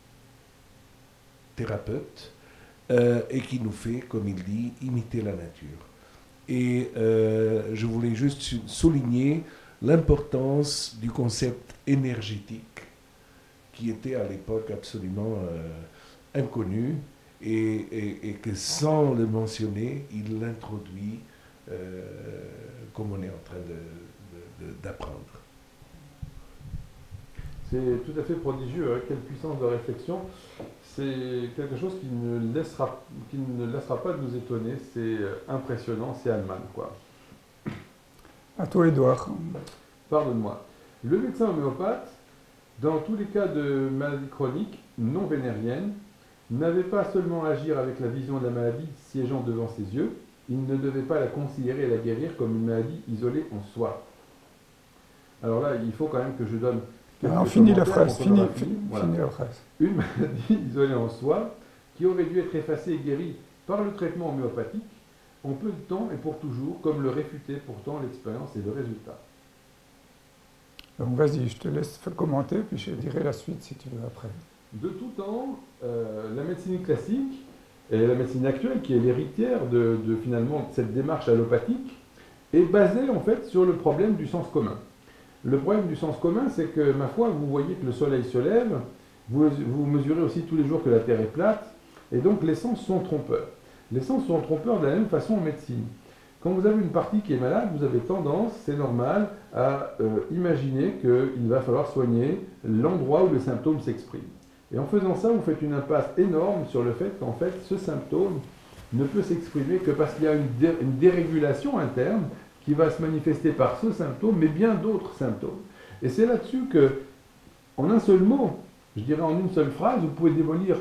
thérapeutes et qui nous fait, comme il dit, imiter la nature. Et je voulais juste souligner l'importance du concept énergétique qui était à l'époque absolument inconnu et que sans le mentionner, il l'introduit comme on est en train d'apprendre. C'est tout à fait prodigieux, hein, quelle puissance de réflexion. C'est quelque chose qui ne laissera pas de nous étonner, c'est impressionnant, c'est Hahnemann, quoi. À toi, Édouard. Pardonne-moi. Le médecin homéopathe, dans tous les cas de maladies chroniques non vénériennes, n'avait pas seulement à agir avec la vision de la maladie siégeant devant ses yeux, il ne devait pas la considérer et la guérir comme une maladie isolée en soi. Alors là, il faut quand même que je donne... Alors, finis la phrase, voilà. finis la phrase. Une maladie isolée en soi, qui aurait dû être effacée et guérie par le traitement homéopathique, en peu de temps et pour toujours, comme le réfutait pourtant l'expérience et le résultat. Donc vas-y, je te laisse commenter, puis je dirai la suite si tu veux après. De tout temps, la médecine classique et la médecine actuelle, qui est l'héritière de finalement cette démarche allopathique, est basée en fait sur le problème du sens commun. Le problème du sens commun, c'est que, ma foi, vous voyez que le soleil se lève, vous mesurez aussi tous les jours que la Terre est plate, et donc les sens sont trompeurs. Les sens sont trompeurs de la même façon en médecine. Quand vous avez une partie qui est malade, vous avez tendance, c'est normal, à imaginer qu'il va falloir soigner l'endroit où le symptôme s'exprime. Et en faisant ça, vous faites une impasse énorme sur le fait qu'en fait, ce symptôme ne peut s'exprimer que parce qu'il y a une dérégulation interne qui va se manifester par ce symptôme, mais bien d'autres symptômes. Et c'est là-dessus que, en un seul mot, je dirais en une seule phrase, vous pouvez démolir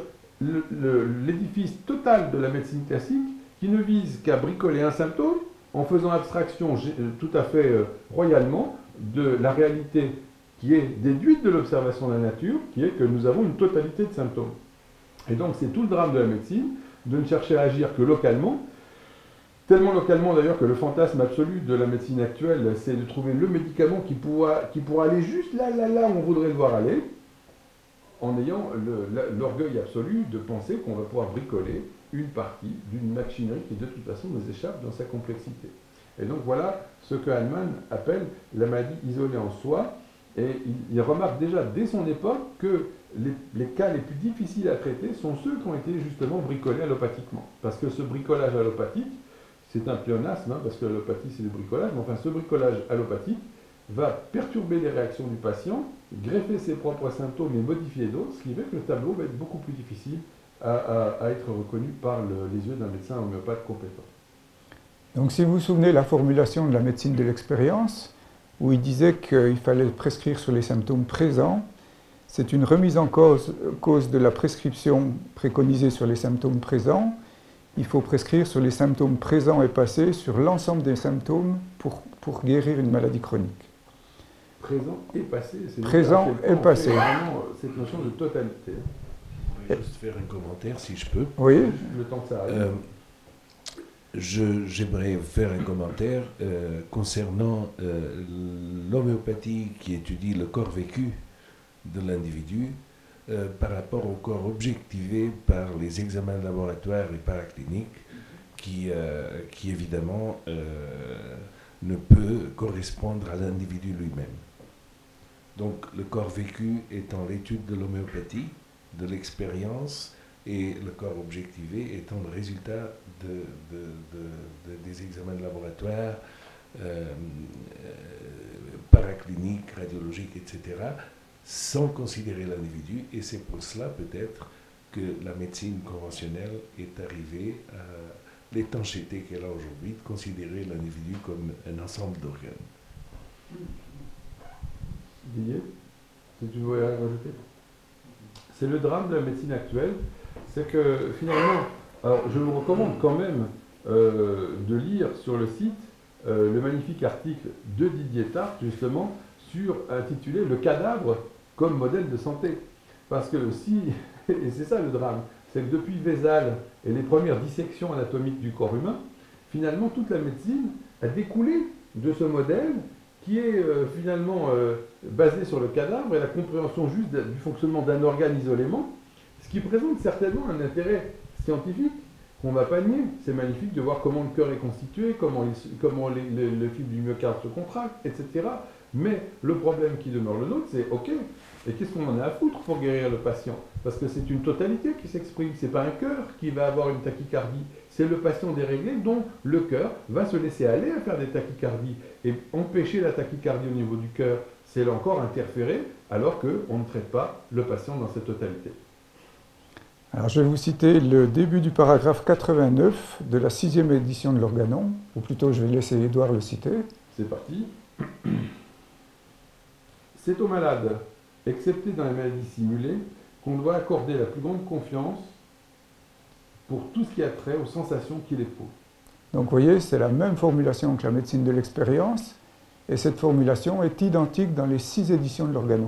l'édifice total de la médecine classique qui ne vise qu'à bricoler un symptôme en faisant abstraction tout à fait royalement de la réalité qui est déduite de l'observation de la nature, qui est que nous avons une totalité de symptômes. Et donc c'est tout le drame de la médecine, de ne chercher à agir que localement, tellement localement d'ailleurs que le fantasme absolu de la médecine actuelle, c'est de trouver le médicament qui pourra aller juste là où on voudrait le voir aller, en ayant l'orgueil absolu de penser qu'on va pouvoir bricoler une partie d'une machinerie qui de toute façon nous échappe dans sa complexité. Et donc voilà ce que Hahnemann appelle la maladie isolée en soi, et il remarque déjà dès son époque que les cas les plus difficiles à traiter sont ceux qui ont été justement bricolés allopathiquement. Parce que ce bricolage allopathique, c'est un pléonasme, hein, parce que l'allopathie c'est du bricolage, mais enfin ce bricolage allopathique va perturber les réactions du patient, greffer ses propres symptômes et modifier d'autres, ce qui fait que le tableau va être beaucoup plus difficile à être reconnu par les yeux d'un médecin homéopathe compétent. Donc si vous vous souvenez la formulation de la médecine de l'expérience, où il disait qu'il fallait prescrire sur les symptômes présents, c'est une remise en cause de la prescription préconisée sur les symptômes présents. Il faut prescrire sur les symptômes présents et passés, sur l'ensemble des symptômes pour guérir une maladie chronique. Présent et passé, c'est présent et passé. Vraiment cette notion de totalité. Je vais juste faire un commentaire si je peux. Oui. Le temps que ça arrive. J'aimerais faire un commentaire concernant l'homéopathie qui étudie le corps vécu de l'individu par rapport au corps objectivé par les examens de laboratoire et paracliniques qui évidemment ne peut correspondre à l'individu lui-même. Donc le corps vécu étant l'étude de l'homéopathie, de l'expérience, et le corps objectivé étant le résultat des examens de laboratoire, paracliniques, radiologiques, etc., sans considérer l'individu. Et c'est pour cela peut-être que la médecine conventionnelle est arrivée à l'étanchéité qu'elle a aujourd'hui, de considérer l'individu comme un ensemble d'organes. Didier, si tu voulais rajouter? C'est le drame de la médecine actuelle, c'est que finalement, alors je vous recommande quand même de lire sur le site le magnifique article de Didier Tarte, justement, intitulé « Le cadavre comme modèle de santé ». Parce que si, et c'est ça le drame, c'est que depuis Vézal et les premières dissections anatomiques du corps humain, finalement toute la médecine a découlé de ce modèle qui est finalement basé sur le cadavre et la compréhension juste du fonctionnement d'un organe isolément, ce qui présente certainement un intérêt scientifique qu'on ne va pas nier. C'est magnifique de voir comment le cœur est constitué, comment le fibre du myocarde se contracte, etc. Mais le problème qui demeure le nôtre, c'est ok, et qu'est-ce qu'on en a à foutre pour guérir le patient? Parce que c'est une totalité qui s'exprime, c'est pas un cœur qui va avoir une tachycardie, c'est le patient déréglé dont le cœur va se laisser aller à faire des tachycardies. Et empêcher la tachycardie au niveau du cœur, c'est là encore interférer, alors qu'on ne traite pas le patient dans cette totalité. Alors je vais vous citer le début du paragraphe 89 de la 6e édition de l'Organon, ou plutôt je vais laisser Édouard le citer. C'est parti. C'est aux malades, excepté dans les maladies simulées, qu'on doit accorder la plus grande confiance pour tout ce qui a trait aux sensations qu'il éprouve. Donc vous voyez, c'est la même formulation que la médecine de l'expérience, et cette formulation est identique dans les 6 éditions de l'Organon.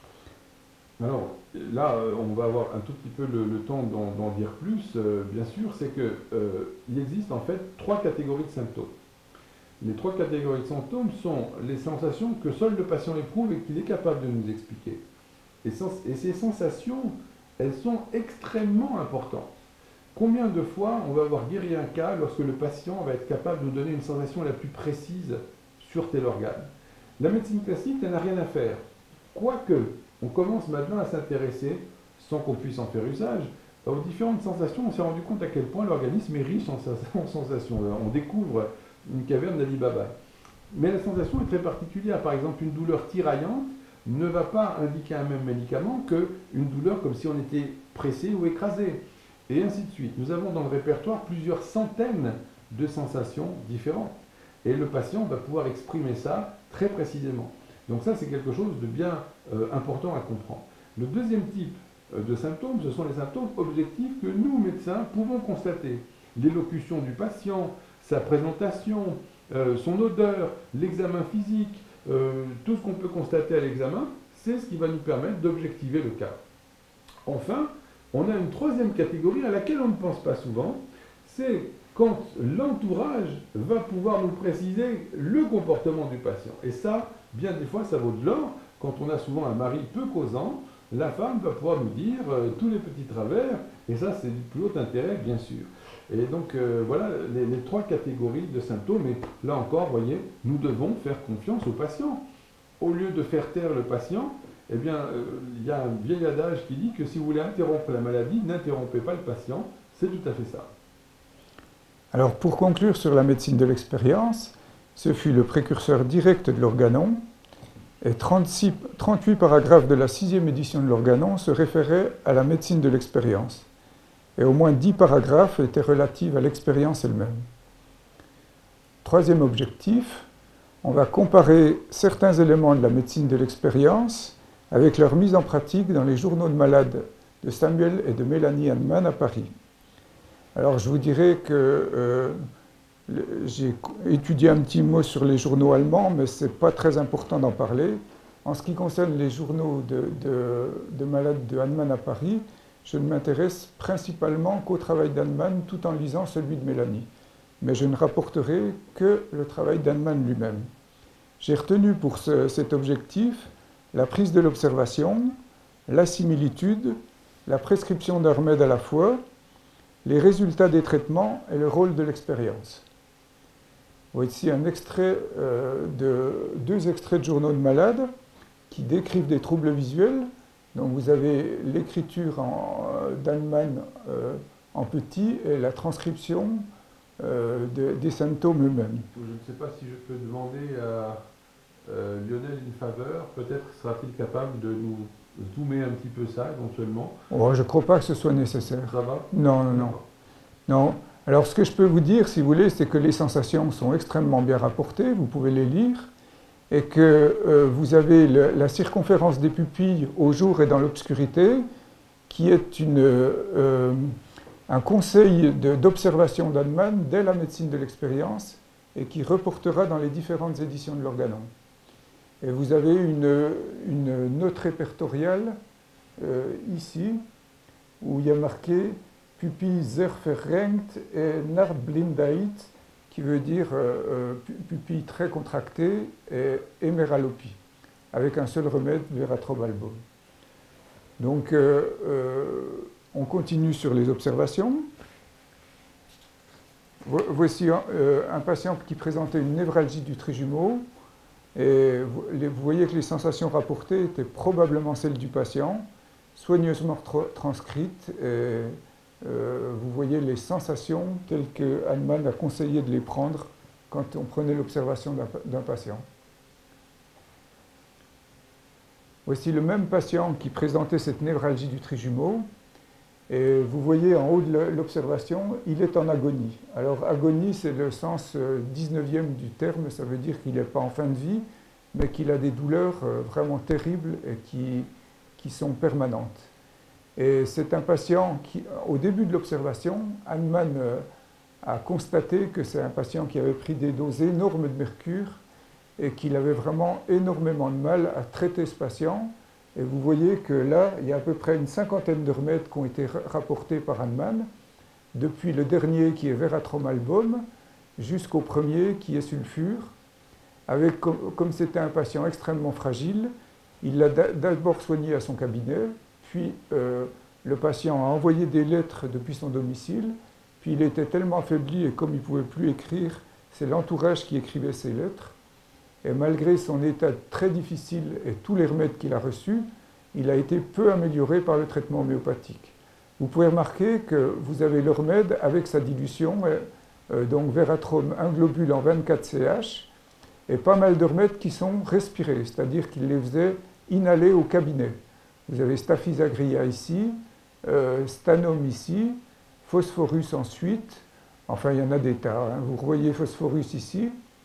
Alors là, on va avoir un tout petit peu le temps d'en dire plus, bien sûr, c'est qu'il existe en fait 3 catégories de symptômes. Les 3 catégories de symptômes sont les sensations que seul le patient éprouve et qu'il est capable de nous expliquer. Et ces sensations, elles sont extrêmement importantes. Combien de fois on va avoir guéri un cas lorsque le patient va être capable de nous donner une sensation la plus précise sur tel organe? La médecine classique, elle n'a rien à faire. Quoique, on commence maintenant à s'intéresser, sans qu'on puisse en faire usage, aux différentes sensations. On s'est rendu compte à quel point l'organisme est riche en sensations. On découvre une caverne d'Ali Baba. Mais la sensation est très particulière. Par exemple, une douleur tiraillante ne va pas indiquer un même médicament qu'une douleur comme si on était pressé ou écrasé. Et ainsi de suite. Nous avons dans le répertoire plusieurs centaines de sensations différentes. Et le patient va pouvoir exprimer ça très précisément. Donc ça, c'est quelque chose de bien important à comprendre. Le deuxième type de symptômes, ce sont les symptômes objectifs que nous, médecins, pouvons constater. L'élocution du patient, sa présentation, son odeur, l'examen physique, tout ce qu'on peut constater à l'examen, c'est ce qui va nous permettre d'objectiver le cas. Enfin, on a une troisième catégorie à laquelle on ne pense pas souvent, c'est quand l'entourage va pouvoir nous préciser le comportement du patient. Et ça, bien des fois, ça vaut de l'or. Quand on a souvent un mari peu causant, la femme va pouvoir nous dire tous les petits travers, et ça, c'est du plus haut intérêt, bien sûr. Et donc, voilà les 3 catégories de symptômes. Et là encore, vous voyez, nous devons faire confiance au patient. Au lieu de faire taire le patient, eh bien, il y a un vieil adage qui dit que si vous voulez interrompre la maladie, n'interrompez pas le patient. C'est tout à fait ça. Alors pour conclure sur la médecine de l'expérience, ce fut le précurseur direct de l'Organon, et 38 paragraphes de la 6e édition de l'Organon se référaient à la médecine de l'expérience. Et au moins 10 paragraphes étaient relatifs à l'expérience elle-même. Troisième objectif, on va comparer certains éléments de la médecine de l'expérience avec leur mise en pratique dans les journaux de malades de Samuel et de Mélanie Hahnemann à Paris. Alors je vous dirais que j'ai étudié un petit mot sur les journaux allemands, mais ce n'est pas très important d'en parler. En ce qui concerne les journaux de malades de Hahnemann à Paris, je ne m'intéresse principalement qu'au travail d'Hahnemann tout en lisant celui de Mélanie. mais je ne rapporterai que le travail d'Hahnemann lui-même. J'ai retenu pour cet objectif la prise de l'observation, la similitude, la prescription d'un remède à la fois, les résultats des traitements et le rôle de l'expérience. Voici un extrait deux extraits de journaux de malades qui décrivent des troubles visuels. Donc vous avez l'écriture d'Hahnemann en petit et la transcription des symptômes eux-mêmes. Je ne sais pas si je peux demander à Lionel une faveur. Peut-être sera-t-il capable de nous zoomer un petit peu ça éventuellement. Oh, je ne crois pas que ce soit nécessaire. Ça va? Non, non, non. Non. Alors ce que je peux vous dire, si vous voulez, c'est que les sensations sont extrêmement bien rapportées, vous pouvez les lire, et que vous avez la circonférence des pupilles au jour et dans l'obscurité, qui est un conseil d'observation d'Hahnemann dès la médecine de l'expérience, et qui reportera dans les différentes éditions de l'Organon. Et vous avez une note répertoriale ici, où il y a marqué pupille sehr verrenkt et Narblindheit, qui veut dire pupille très contractée et héméralopie, avec un seul remède, Veratrolbalbum. Donc, on continue sur les observations. Voici un patient qui présentait une névralgie du trijumeau. Et vous voyez que les sensations rapportées étaient probablement celles du patient, soigneusement transcrites. Et, vous voyez les sensations telles que Hahnemann a conseillé de les prendre quand on prenait l'observation d'un patient. Voici le même patient qui présentait cette névralgie du trijumeau. Et vous voyez en haut de l'observation, il est en agonie. Alors agonie, c'est le sens 19e du terme, ça veut dire qu'il n'est pas en fin de vie, mais qu'il a des douleurs vraiment terribles et qui sont permanentes. Et c'est un patient qui, au début de l'observation, Hahnemann a constaté que c'est un patient qui avait pris des doses énormes de mercure et qu'il avait vraiment énormément de mal à traiter ce patient. Et vous voyez que là, il y a à peu près une cinquantaine de remèdes qui ont été rapportés par Hahnemann, depuis le dernier qui est Veratrolbalbum jusqu'au premier qui est sulfure. Avec, comme c'était un patient extrêmement fragile, il l'a d'abord soigné à son cabinet, puis le patient a envoyé des lettres depuis son domicile, puis il était tellement affaibli et comme il ne pouvait plus écrire, c'est l'entourage qui écrivait ces lettres. Et malgré son état très difficile et tous les remèdes qu'il a reçus, il a été peu amélioré par le traitement homéopathique. Vous pouvez remarquer que vous avez le remède avec sa dilution, donc Veratrum, un globule en 24 CH, et pas mal de remèdes qui sont respirés, c'est-à-dire qu'il les faisait inhaler au cabinet. Vous avez Staphysagria ici, Stanum ici, Phosphorus ensuite, enfin il y en a des tas, hein. Vous voyez Phosphorus ici.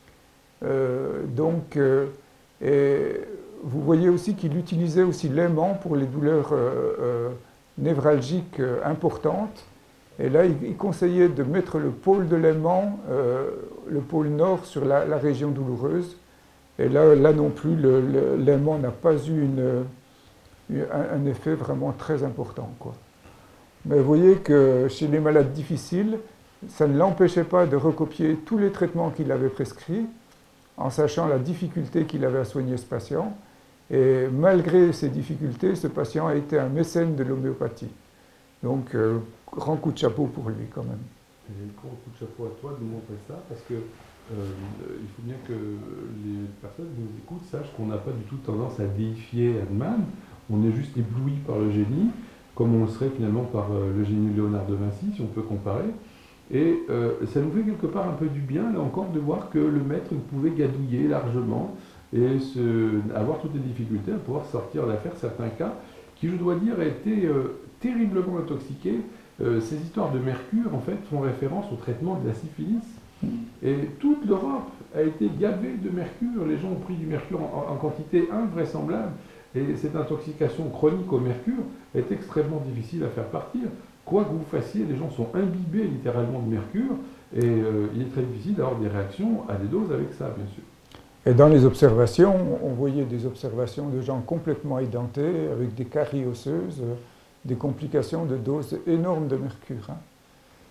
Et vous voyez aussi qu'il utilisait aussi l'aimant pour les douleurs névralgiques importantes. Et là, il conseillait de mettre le pôle de l'aimant, le pôle nord, sur la région douloureuse. Et là non plus, l'aimant n'a pas eu un effet vraiment très important, quoi. Mais vous voyez que chez les malades difficiles, ça ne l'empêchait pas de recopier tous les traitements qu'il avait prescrits, en sachant la difficulté qu'il avait à soigner ce patient. Et malgré ces difficultés, ce patient a été un mécène de l'homéopathie. Donc, grand coup de chapeau pour lui, quand même. Et grand coup de chapeau à toi de nous montrer ça, parce que il faut bien que les personnes qui nous écoutent sachent qu'on n'a pas du tout tendance à déifier Hahnemann. On est juste ébloui par le génie, comme on le serait finalement par le génie de Léonard de Vinci, si on peut comparer. Et ça nous fait quelque part un peu du bien, là encore, de voir que le maître pouvait gadouiller largement et avoir toutes les difficultés à pouvoir sortir d'affaire certains cas qui, je dois dire, étaient terriblement intoxiqués. Ces histoires de mercure, en fait, font référence au traitement de la syphilis. Et toute l'Europe a été gavée de mercure. Les gens ont pris du mercure en quantité invraisemblable. Et cette intoxication chronique au mercure est extrêmement difficile à faire partir. Quoi que vous fassiez, les gens sont imbibés littéralement de mercure. Et il est très difficile d'avoir des réactions à des doses avec ça, bien sûr. Et dans les observations, on voyait des observations de gens complètement édentés, avec des caries osseuses, des complications de doses énormes de mercure, hein.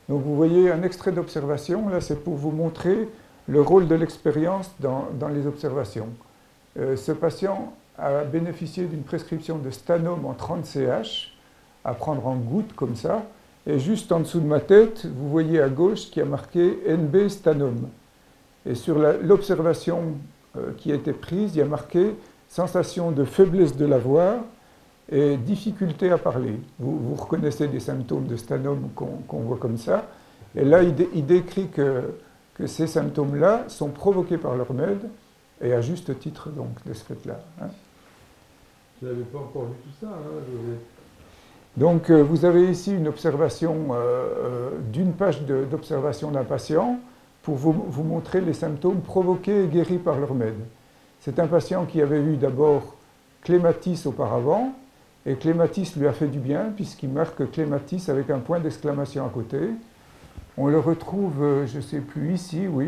Donc vous voyez un extrait d'observation, là c'est pour vous montrer le rôle de l'expérience dans les observations. Ce patient a bénéficié d'une prescription de Stanome en 30 CH, à prendre en gouttes comme ça, et juste en dessous de ma tête, vous voyez à gauche qui a marqué NB Stanome. Et sur l'observation qui a été prise, il y a marqué sensation de faiblesse de la voix et difficulté à parler. Vous reconnaissez des symptômes de Stanome qu'on voit comme ça. Et là, il décrit que ces symptômes-là sont provoqués par leur remède, et à juste titre, donc, de ce fait-là. Hein. Je n'avais pas encore vu tout ça. Hein, Donc, vous avez ici une observation d'une page d'observation d'un patient pour vous montrer les symptômes provoqués et guéris par le remède. C'est un patient qui avait eu d'abord clématis auparavant, et clématis lui a fait du bien, puisqu'il marque clématis avec un point d'exclamation à côté. On le retrouve, je ne sais plus, ici, oui,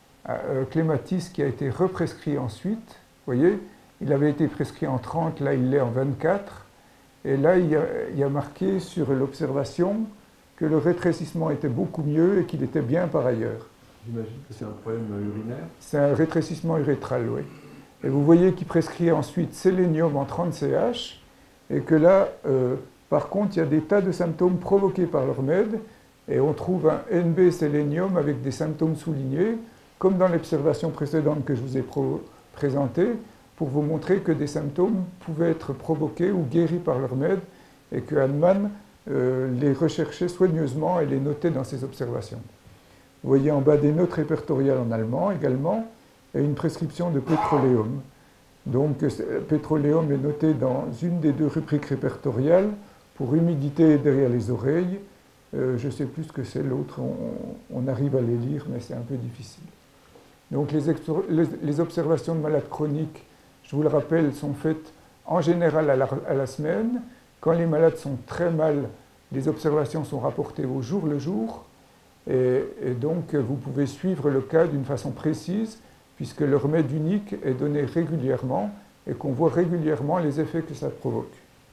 clématis qui a été represcrit ensuite. Vous voyez, il avait été prescrit en 30, là il l'est en 24. Et là, il y a marqué sur l'observation que le rétrécissement était beaucoup mieux et qu'il était bien par ailleurs. J'imagine que c'est un problème urinaire. C'est un rétrécissement urétral, oui. Et vous voyez qu'il prescrit ensuite sélénium en 30 CH, et que là, par contre, il y a des tas de symptômes provoqués par le remède, et on trouve un NB sélénium avec des symptômes soulignés, comme dans l'observation précédente que je vous ai présentée, pour vous montrer que des symptômes pouvaient être provoqués ou guéris par le remède, et que Hahnemann les recherchait soigneusement et les notait dans ses observations. Vous voyez en bas des notes répertoriales en allemand également, et une prescription de pétroléum. Donc, pétroléum est noté dans une des deux rubriques répertoriales pour humidité derrière les oreilles. Je ne sais plus ce que c'est l'autre, on arrive à les lire, mais c'est un peu difficile. Donc, les observations de malades chroniques, je vous le rappelle, sont faites en général à la semaine. Quand les malades sont très mal, les observations sont rapportées au jour le jour. Et donc, vous pouvez suivre le cas d'une façon précise, puisque le remède unique est donné régulièrement et qu'on voit régulièrement les effets que ça provoque.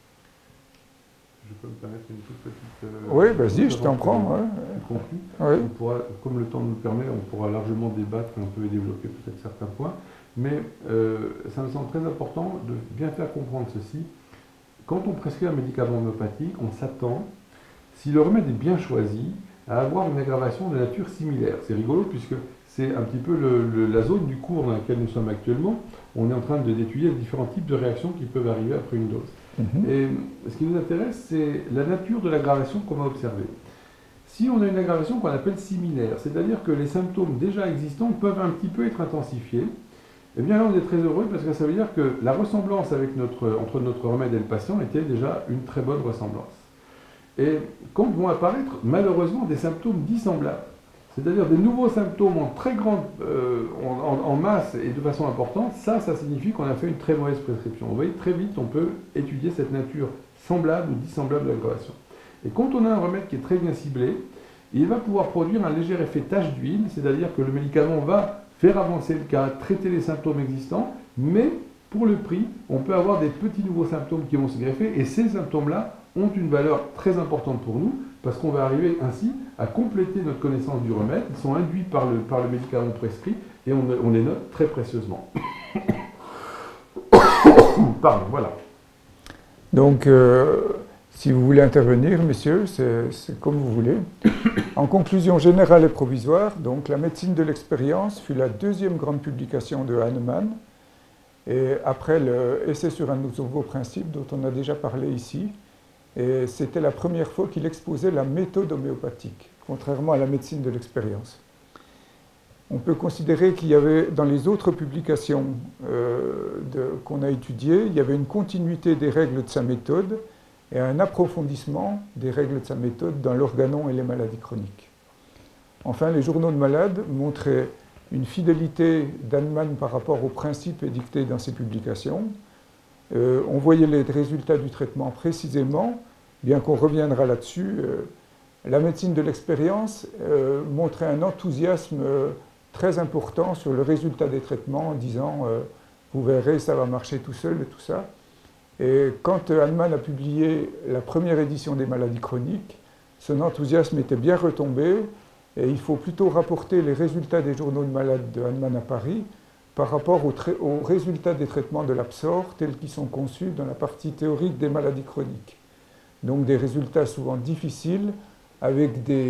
Je peux me permettre une toute petite... oui, vas-y, je t'en prends. Oui. On pourra, comme le temps nous le permet, on pourra largement débattre et on peut développer peut-être certains points. Mais ça me semble très important de bien faire comprendre ceci. Quand on prescrit un médicament homéopathique, on s'attend, si le remède est bien choisi, à avoir une aggravation de nature similaire. C'est rigolo puisque c'est un petit peu la zone du cours dans laquelle nous sommes actuellement. On est en train d'étudier les différents types de réactions qui peuvent arriver après une dose. Et ce qui nous intéresse, c'est la nature de l'aggravation qu'on va observer. Si on a une aggravation qu'on appelle similaire, c'est-à-dire que les symptômes déjà existants peuvent un petit peu être intensifiés, eh bien là on est très heureux parce que ça veut dire que la ressemblance entre notre remède et le patient était déjà une très bonne ressemblance. Et quand vont apparaître malheureusement des symptômes dissemblables, c'est-à-dire des nouveaux symptômes en très grande, en masse et de façon importante, ça signifie qu'on a fait une très mauvaise prescription. Vous voyez, très vite on peut étudier cette nature semblable ou dissemblable de l'aggravation. Et quand on a un remède qui est très bien ciblé, il va pouvoir produire un léger effet tache d'huile, c'est-à-dire que le médicament va faire avancer le cas, traiter les symptômes existants, mais pour le prix, on peut avoir des petits nouveaux symptômes qui vont se greffer, et ces symptômes-là ont une valeur très importante pour nous, parce qu'on va arriver ainsi à compléter notre connaissance du remède. Ils sont induits par le médicament prescrit, et on les note très précieusement. Pardon, voilà. Donc, si vous voulez intervenir, messieurs, c'est comme vous voulez. En conclusion générale et provisoire, donc, la médecine de l'expérience fut la deuxième grande publication de Hahnemann, et après l'essai sur un nouveau principe dont on a déjà parlé ici, et c'était la première fois qu'il exposait la méthode homéopathique, contrairement à la médecine de l'expérience. On peut considérer qu'il y avait, dans les autres publications qu'on a étudiées, il y avait une continuité des règles de sa méthode et un approfondissement des règles de sa méthode dans l'organon et les maladies chroniques. Enfin, les journaux de malades montraient une fidélité d'Hahnemann par rapport aux principes édictés dans ses publications. On voyait les résultats du traitement précisément, bien qu'on reviendra là-dessus. La médecine de l'expérience montrait un enthousiasme très important sur le résultat des traitements en disant vous verrez, ça va marcher tout seul et tout ça. Et quand Hahnemann a publié la première édition des maladies chroniques, son enthousiasme était bien retombé et il faut plutôt rapporter les résultats des journaux de malades de Hahnemann à Paris par rapport aux résultats des traitements de l'absor tels qu'ils sont conçus dans la partie théorique des maladies chroniques. Donc des résultats souvent difficiles avec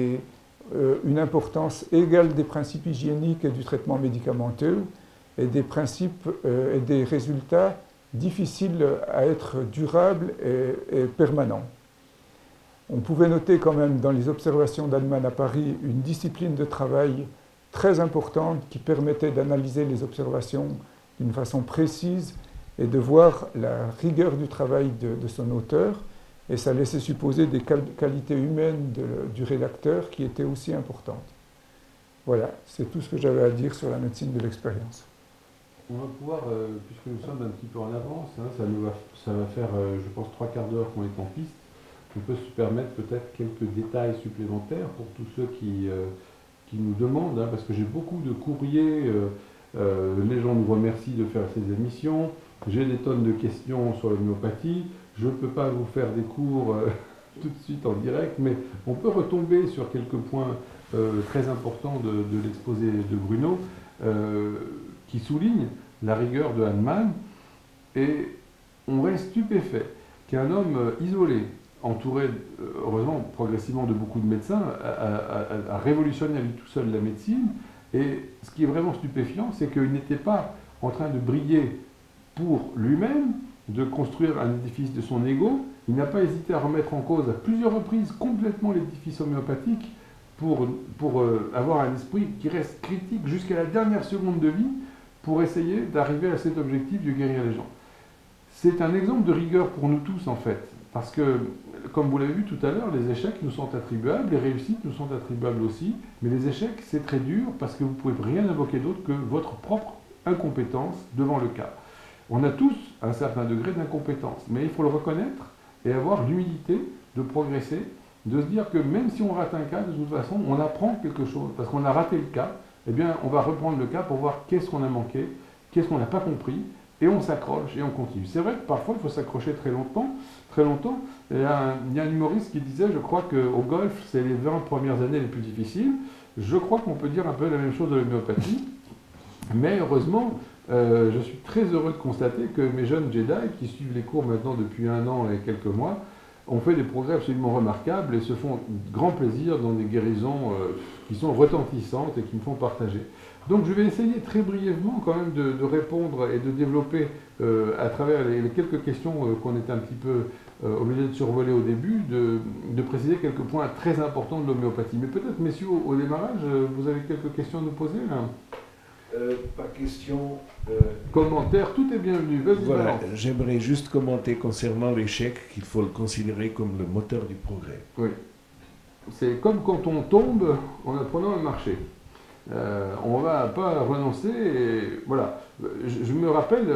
une importance égale des principes hygiéniques et du traitement médicamenteux et des principes et des résultats difficiles à être durables et permanents. On pouvait noter quand même dans les observations d'Hahnemann à Paris une discipline de travail très importante qui permettait d'analyser les observations d'une façon précise et de voir la rigueur du travail de son auteur. Et ça laissait supposer des qualités humaines du rédacteur qui étaient aussi importantes. Voilà, c'est tout ce que j'avais à dire sur la médecine de l'expérience. On va pouvoir, puisque nous sommes un petit peu en avance, hein, ça va faire, je pense, 3/4 d'heure qu'on est en piste. On peut se permettre peut-être quelques détails supplémentaires pour tous ceux qui nous demandent, hein, parce que j'ai beaucoup de courriers, les gens nous remercient de faire ces émissions, j'ai des tonnes de questions sur l'homéopathie, je ne peux pas vous faire des cours tout de suite en direct, mais on peut retomber sur quelques points très importants de l'exposé de Bruno, qui souligne la rigueur de Hahnemann, et on reste stupéfait qu'un homme isolé, entouré, heureusement, progressivement de beaucoup de médecins, a révolutionné à lui tout seul la médecine. Et ce qui est vraiment stupéfiant, c'est qu'il n'était pas en train de briller pour lui-même, de construire un édifice de son ego. Il n'a pas hésité à remettre en cause à plusieurs reprises complètement l'édifice homéopathique pour avoir un esprit qui reste critique jusqu'à la dernière seconde de vie pour essayer d'arriver à cet objectif de guérir les gens. C'est un exemple de rigueur pour nous tous, en fait. Parce que, comme vous l'avez vu tout à l'heure, les échecs nous sont attribuables, les réussites nous sont attribuables aussi, mais les échecs, c'est très dur parce que vous ne pouvez rien invoquer d'autre que votre propre incompétence devant le cas. On a tous un certain degré d'incompétence, mais il faut le reconnaître et avoir l'humilité de progresser, de se dire que même si on rate un cas, de toute façon, on apprend quelque chose, parce qu'on a raté le cas, eh bien, on va reprendre le cas pour voir qu'est-ce qu'on a manqué, qu'est-ce qu'on n'a pas compris, et on s'accroche et on continue. C'est vrai que parfois, il faut s'accrocher très longtemps. Il y a un humoriste qui disait, je crois qu'au golf, c'est les 20 premières années les plus difficiles. Je crois qu'on peut dire un peu la même chose de l'homéopathie. Mais heureusement, je suis très heureux de constater que mes jeunes Jedi, qui suivent les cours maintenant depuis 1 an et quelques mois, ont fait des progrès absolument remarquables et se font grand plaisir dans des guérisons qui sont retentissantes et qui me font partager. Donc je vais essayer très brièvement quand même de répondre et de développer à travers les quelques questions qu'on était un petit peu obligé de survoler au début, de préciser quelques points très importants de l'homéopathie. Mais peut-être, messieurs, au démarrage, vous avez quelques questions à nous poser là ? Pas question. Commentaire, tout est bienvenu. Vas-y, Voilà, balance. j'aimerais juste commenter concernant l'échec qu'il faut le considérer comme le moteur du progrès. Oui. C'est comme quand on tombe en apprenant à marcher. On ne va pas renoncer. Et voilà. Je me rappelle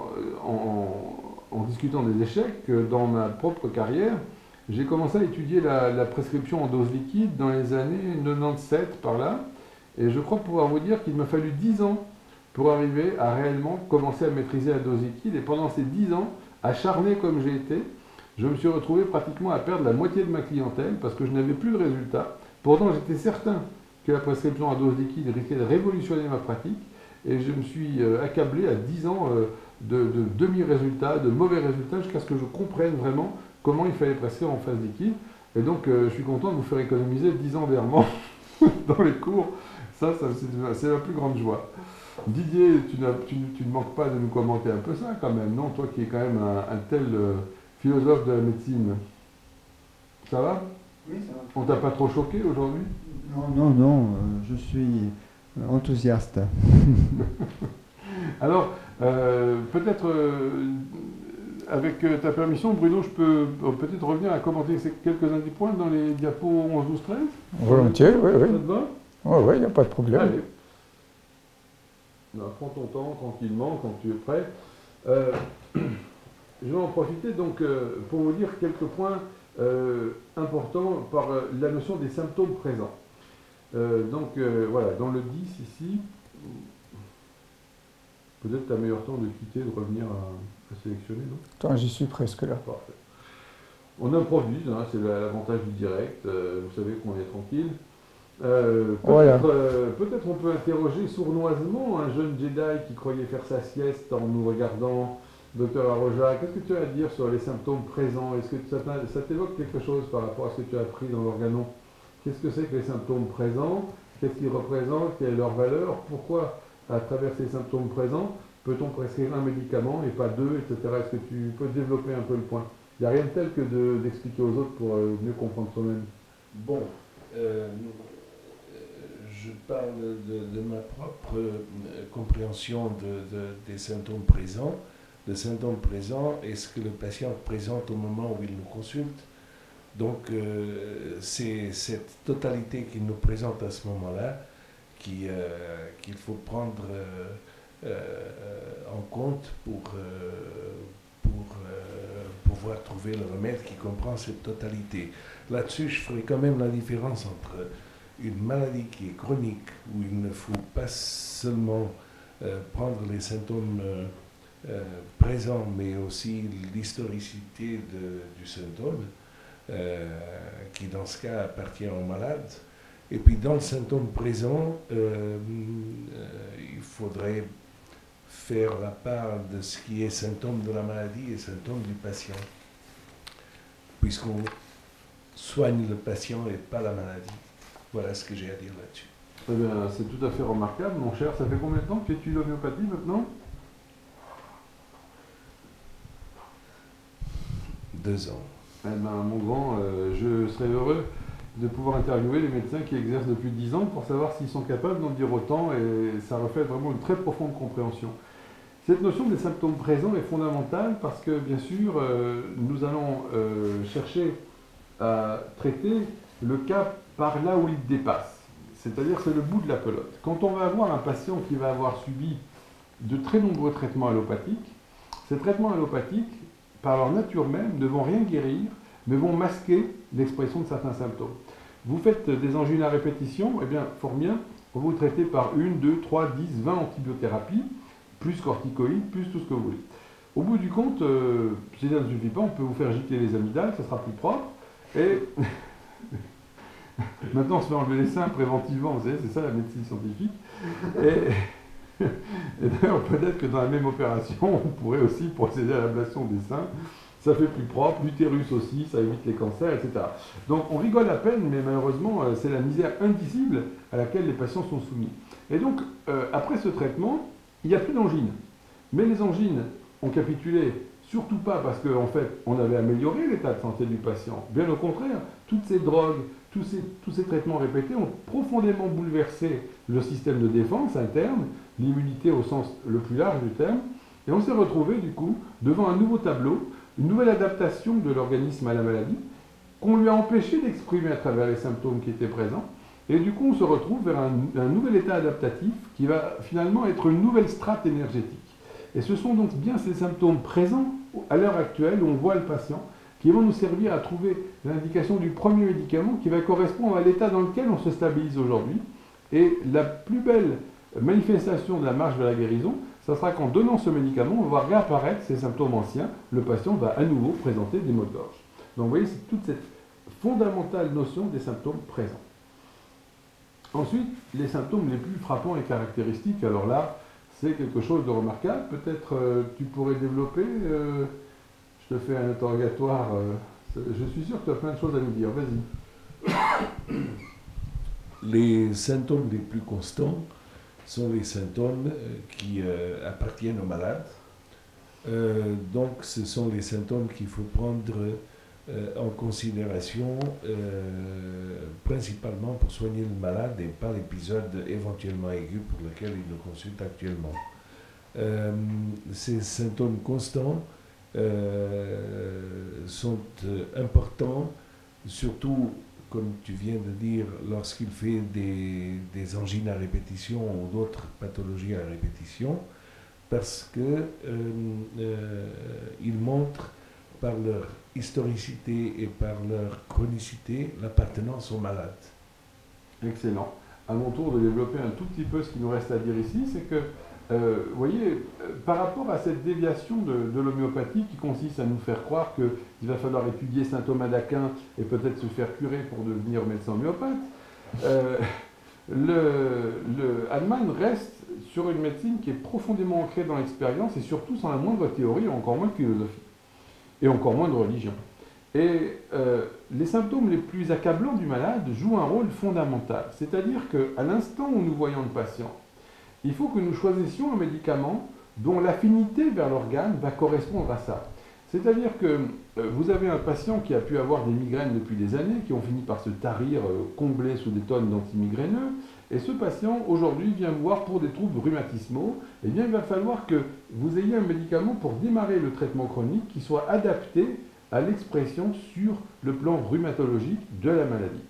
en discutant des échecs que dans ma propre carrière, j'ai commencé à étudier la prescription en dose liquide dans les années 97 par là. Et je crois pouvoir vous dire qu'il m'a fallu 10 ans pour arriver à réellement commencer à maîtriser la dose liquide. Et pendant ces 10 ans, acharné comme j'ai été, je me suis retrouvé pratiquement à perdre la moitié de ma clientèle parce que je n'avais plus de résultats. Pourtant, j'étais certain que la prescription à dose liquide risquait de révolutionner ma pratique. Et je me suis accablé à 10 ans de demi-résultats, de mauvais résultats, jusqu'à ce que je comprenne vraiment comment il fallait prescrire en phase liquide. Et donc, je suis content de vous faire économiser 10 ans d'errement dans les cours. Ça c'est la plus grande joie. Didier, tu ne manques pas de nous commenter un peu ça quand même, non? Toi qui es quand même un tel philosophe de la médecine. Ça va? Oui, ça va. On t'a pas trop choqué aujourd'hui? Non, je suis enthousiaste. Alors, peut-être, avec ta permission, Bruno, je peux peut-être revenir à commenter quelques-uns des points dans les diapos 11, 12, 13? Volontiers, oui. Ça te va? Oui, il n'y a pas de problème. Allez. Non, prends ton temps, tranquillement, quand tu es prêt. Je vais en profiter donc pour vous dire quelques points importants par la notion des symptômes présents. Voilà, dans le 10 ici, peut-être tu as meilleur temps de quitter, de revenir à sélectionner, non? Attends, j'y suis presque là. Parfait. On improvise, hein, c'est l'avantage du direct, vous savez qu'on est tranquille. Voilà. Peut-être on peut interroger sournoisement un jeune Jedi qui croyait faire sa sieste en nous regardant. Docteur Arroja, qu'est-ce que tu as à dire sur les symptômes présents? Est-ce que ça t'évoque quelque chose par rapport à ce que tu as appris dans l'organon? Qu'est-ce que c'est que les symptômes présents? Qu'est-ce qu'ils représentent? Quelle est leur valeur? Pourquoi, à travers ces symptômes présents, peut-on prescrire un médicament et pas deux, etc. Est-ce que tu peux développer un peu le point? Il n'y a rien de tel que d'expliquer aux autres pour mieux comprendre soi-même. Bon, je parle de ma propre compréhension des symptômes présents. Le symptôme présent est ce que le patient présente au moment où il nous consulte. Donc, c'est cette totalité qu'il nous présente à ce moment-là qu'il faut prendre en compte pour pouvoir trouver le remède qui comprend cette totalité. Là-dessus, je ferai quand même la différence entre une maladie qui est chronique, où il ne faut pas seulement prendre les symptômes présents, mais aussi l'historicité du symptôme, qui dans ce cas appartient au malade. Et puis dans le symptôme présent, il faudrait faire la part de ce qui est symptôme de la maladie et symptôme du patient, puisqu'on soigne le patient et pas la maladie. Voilà ce que j'ai à dire là-dessus. Eh bien, c'est tout à fait remarquable, mon cher. Ça fait combien de temps que tu étudies l'homéopathie maintenant? 2 ans. Eh bien, mon grand, je serais heureux de pouvoir interviewer les médecins qui exercent depuis 10 ans pour savoir s'ils sont capables d'en dire autant, et ça reflète vraiment une très profonde compréhension. Cette notion des symptômes présents est fondamentale parce que, bien sûr, nous allons chercher à traiter le cas par là où il dépasse. C'est-à-dire, c'est le bout de la pelote. Quand on va avoir un patient qui va avoir subi de très nombreux traitements allopathiques, ces traitements allopathiques, par leur nature même, ne vont rien guérir, mais vont masquer l'expression de certains symptômes. Vous faites des angines à répétition, eh bien, fort bien, on vous traitez par 1, 2, 3, 10, 20 antibiothérapies, plus corticoïdes, plus tout ce que vous voulez. Au bout du compte, si ça ne suffit pas, on peut vous faire gicler les amygdales, ça sera plus propre, et maintenant on se fait enlever les seins préventivement, vous savez, c'est ça la médecine scientifique, et d'ailleurs peut-être que dans la même opération, on pourrait aussi procéder à l'ablation des seins, ça fait plus propre, l'utérus aussi, ça évite les cancers, etc. Donc on rigole à peine, mais malheureusement c'est la misère indicible à laquelle les patients sont soumis. Et donc après ce traitement, il n'y a plus d'angines. Mais les angines ont capitulé, surtout pas parce qu'en fait, on avait amélioré l'état de santé du patient. Bien au contraire, toutes ces drogues, tous ces traitements répétés ont profondément bouleversé le système de défense interne, l'immunité au sens le plus large du terme, et on s'est retrouvé du coup devant un nouveau tableau, une nouvelle adaptation de l'organisme à la maladie, qu'on lui a empêché d'exprimer à travers les symptômes qui étaient présents. Et du coup, on se retrouve vers un nouvel état adaptatif qui va finalement être une nouvelle strate énergétique. Et ce sont donc bien ces symptômes présents à l'heure actuelle où on voit le patient qui vont nous servir à trouver l'indication du premier médicament qui va correspondre à l'état dans lequel on se stabilise aujourd'hui. Et la plus belle manifestation de la marche de la guérison, ça sera qu'en donnant ce médicament, on va réapparaître ces symptômes anciens, le patient va à nouveau présenter des maux de gorge. Donc vous voyez, c'est toute cette fondamentale notion des symptômes présents. Ensuite, les symptômes les plus frappants et caractéristiques, alors là, c'est quelque chose de remarquable. Peut-être tu pourrais développer, je te fais un interrogatoire, je suis sûr que tu as plein de choses à nous dire, vas-y. Les symptômes les plus constants sont les symptômes qui appartiennent au malade. Donc ce sont les symptômes qu'il faut prendre en considération principalement pour soigner le malade et pas l'épisode éventuellement aigu pour lequel il nous consulte actuellement. Ces symptômes constants sont importants, surtout, comme tu viens de dire, lorsqu'il fait des angines à répétition ou d'autres pathologies à répétition, parce qu'ils montrent par leur historicité et par leur chronicité l'appartenance au malade. Excellent. À mon tour de développer un tout petit peu ce qu'il nous reste à dire ici, c'est que Vous voyez, par rapport à cette déviation de l'homéopathie qui consiste à nous faire croire qu'il va falloir étudier saint Thomas d'Aquin et peut-être se faire curer pour devenir médecin homéopathe, Hahnemann reste sur une médecine qui est profondément ancrée dans l'expérience et surtout sans la moindre théorie, encore moins de philosophie, et encore moins de religion. Et les symptômes les plus accablants du malade jouent un rôle fondamental. C'est-à-dire qu'à l'instant où nous voyons le patient, il faut que nous choisissions un médicament dont l'affinité vers l'organe va correspondre à ça. C'est-à-dire que vous avez un patient qui a pu avoir des migraines depuis des années, qui ont fini par se tarir, comblés sous des tonnes d'antimigraineux, et ce patient, aujourd'hui, vient vous voir pour des troubles rhumatismaux. Eh bien, il va falloir que vous ayez un médicament pour démarrer le traitement chronique qui soit adapté à l'expression sur le plan rhumatologique de la maladie.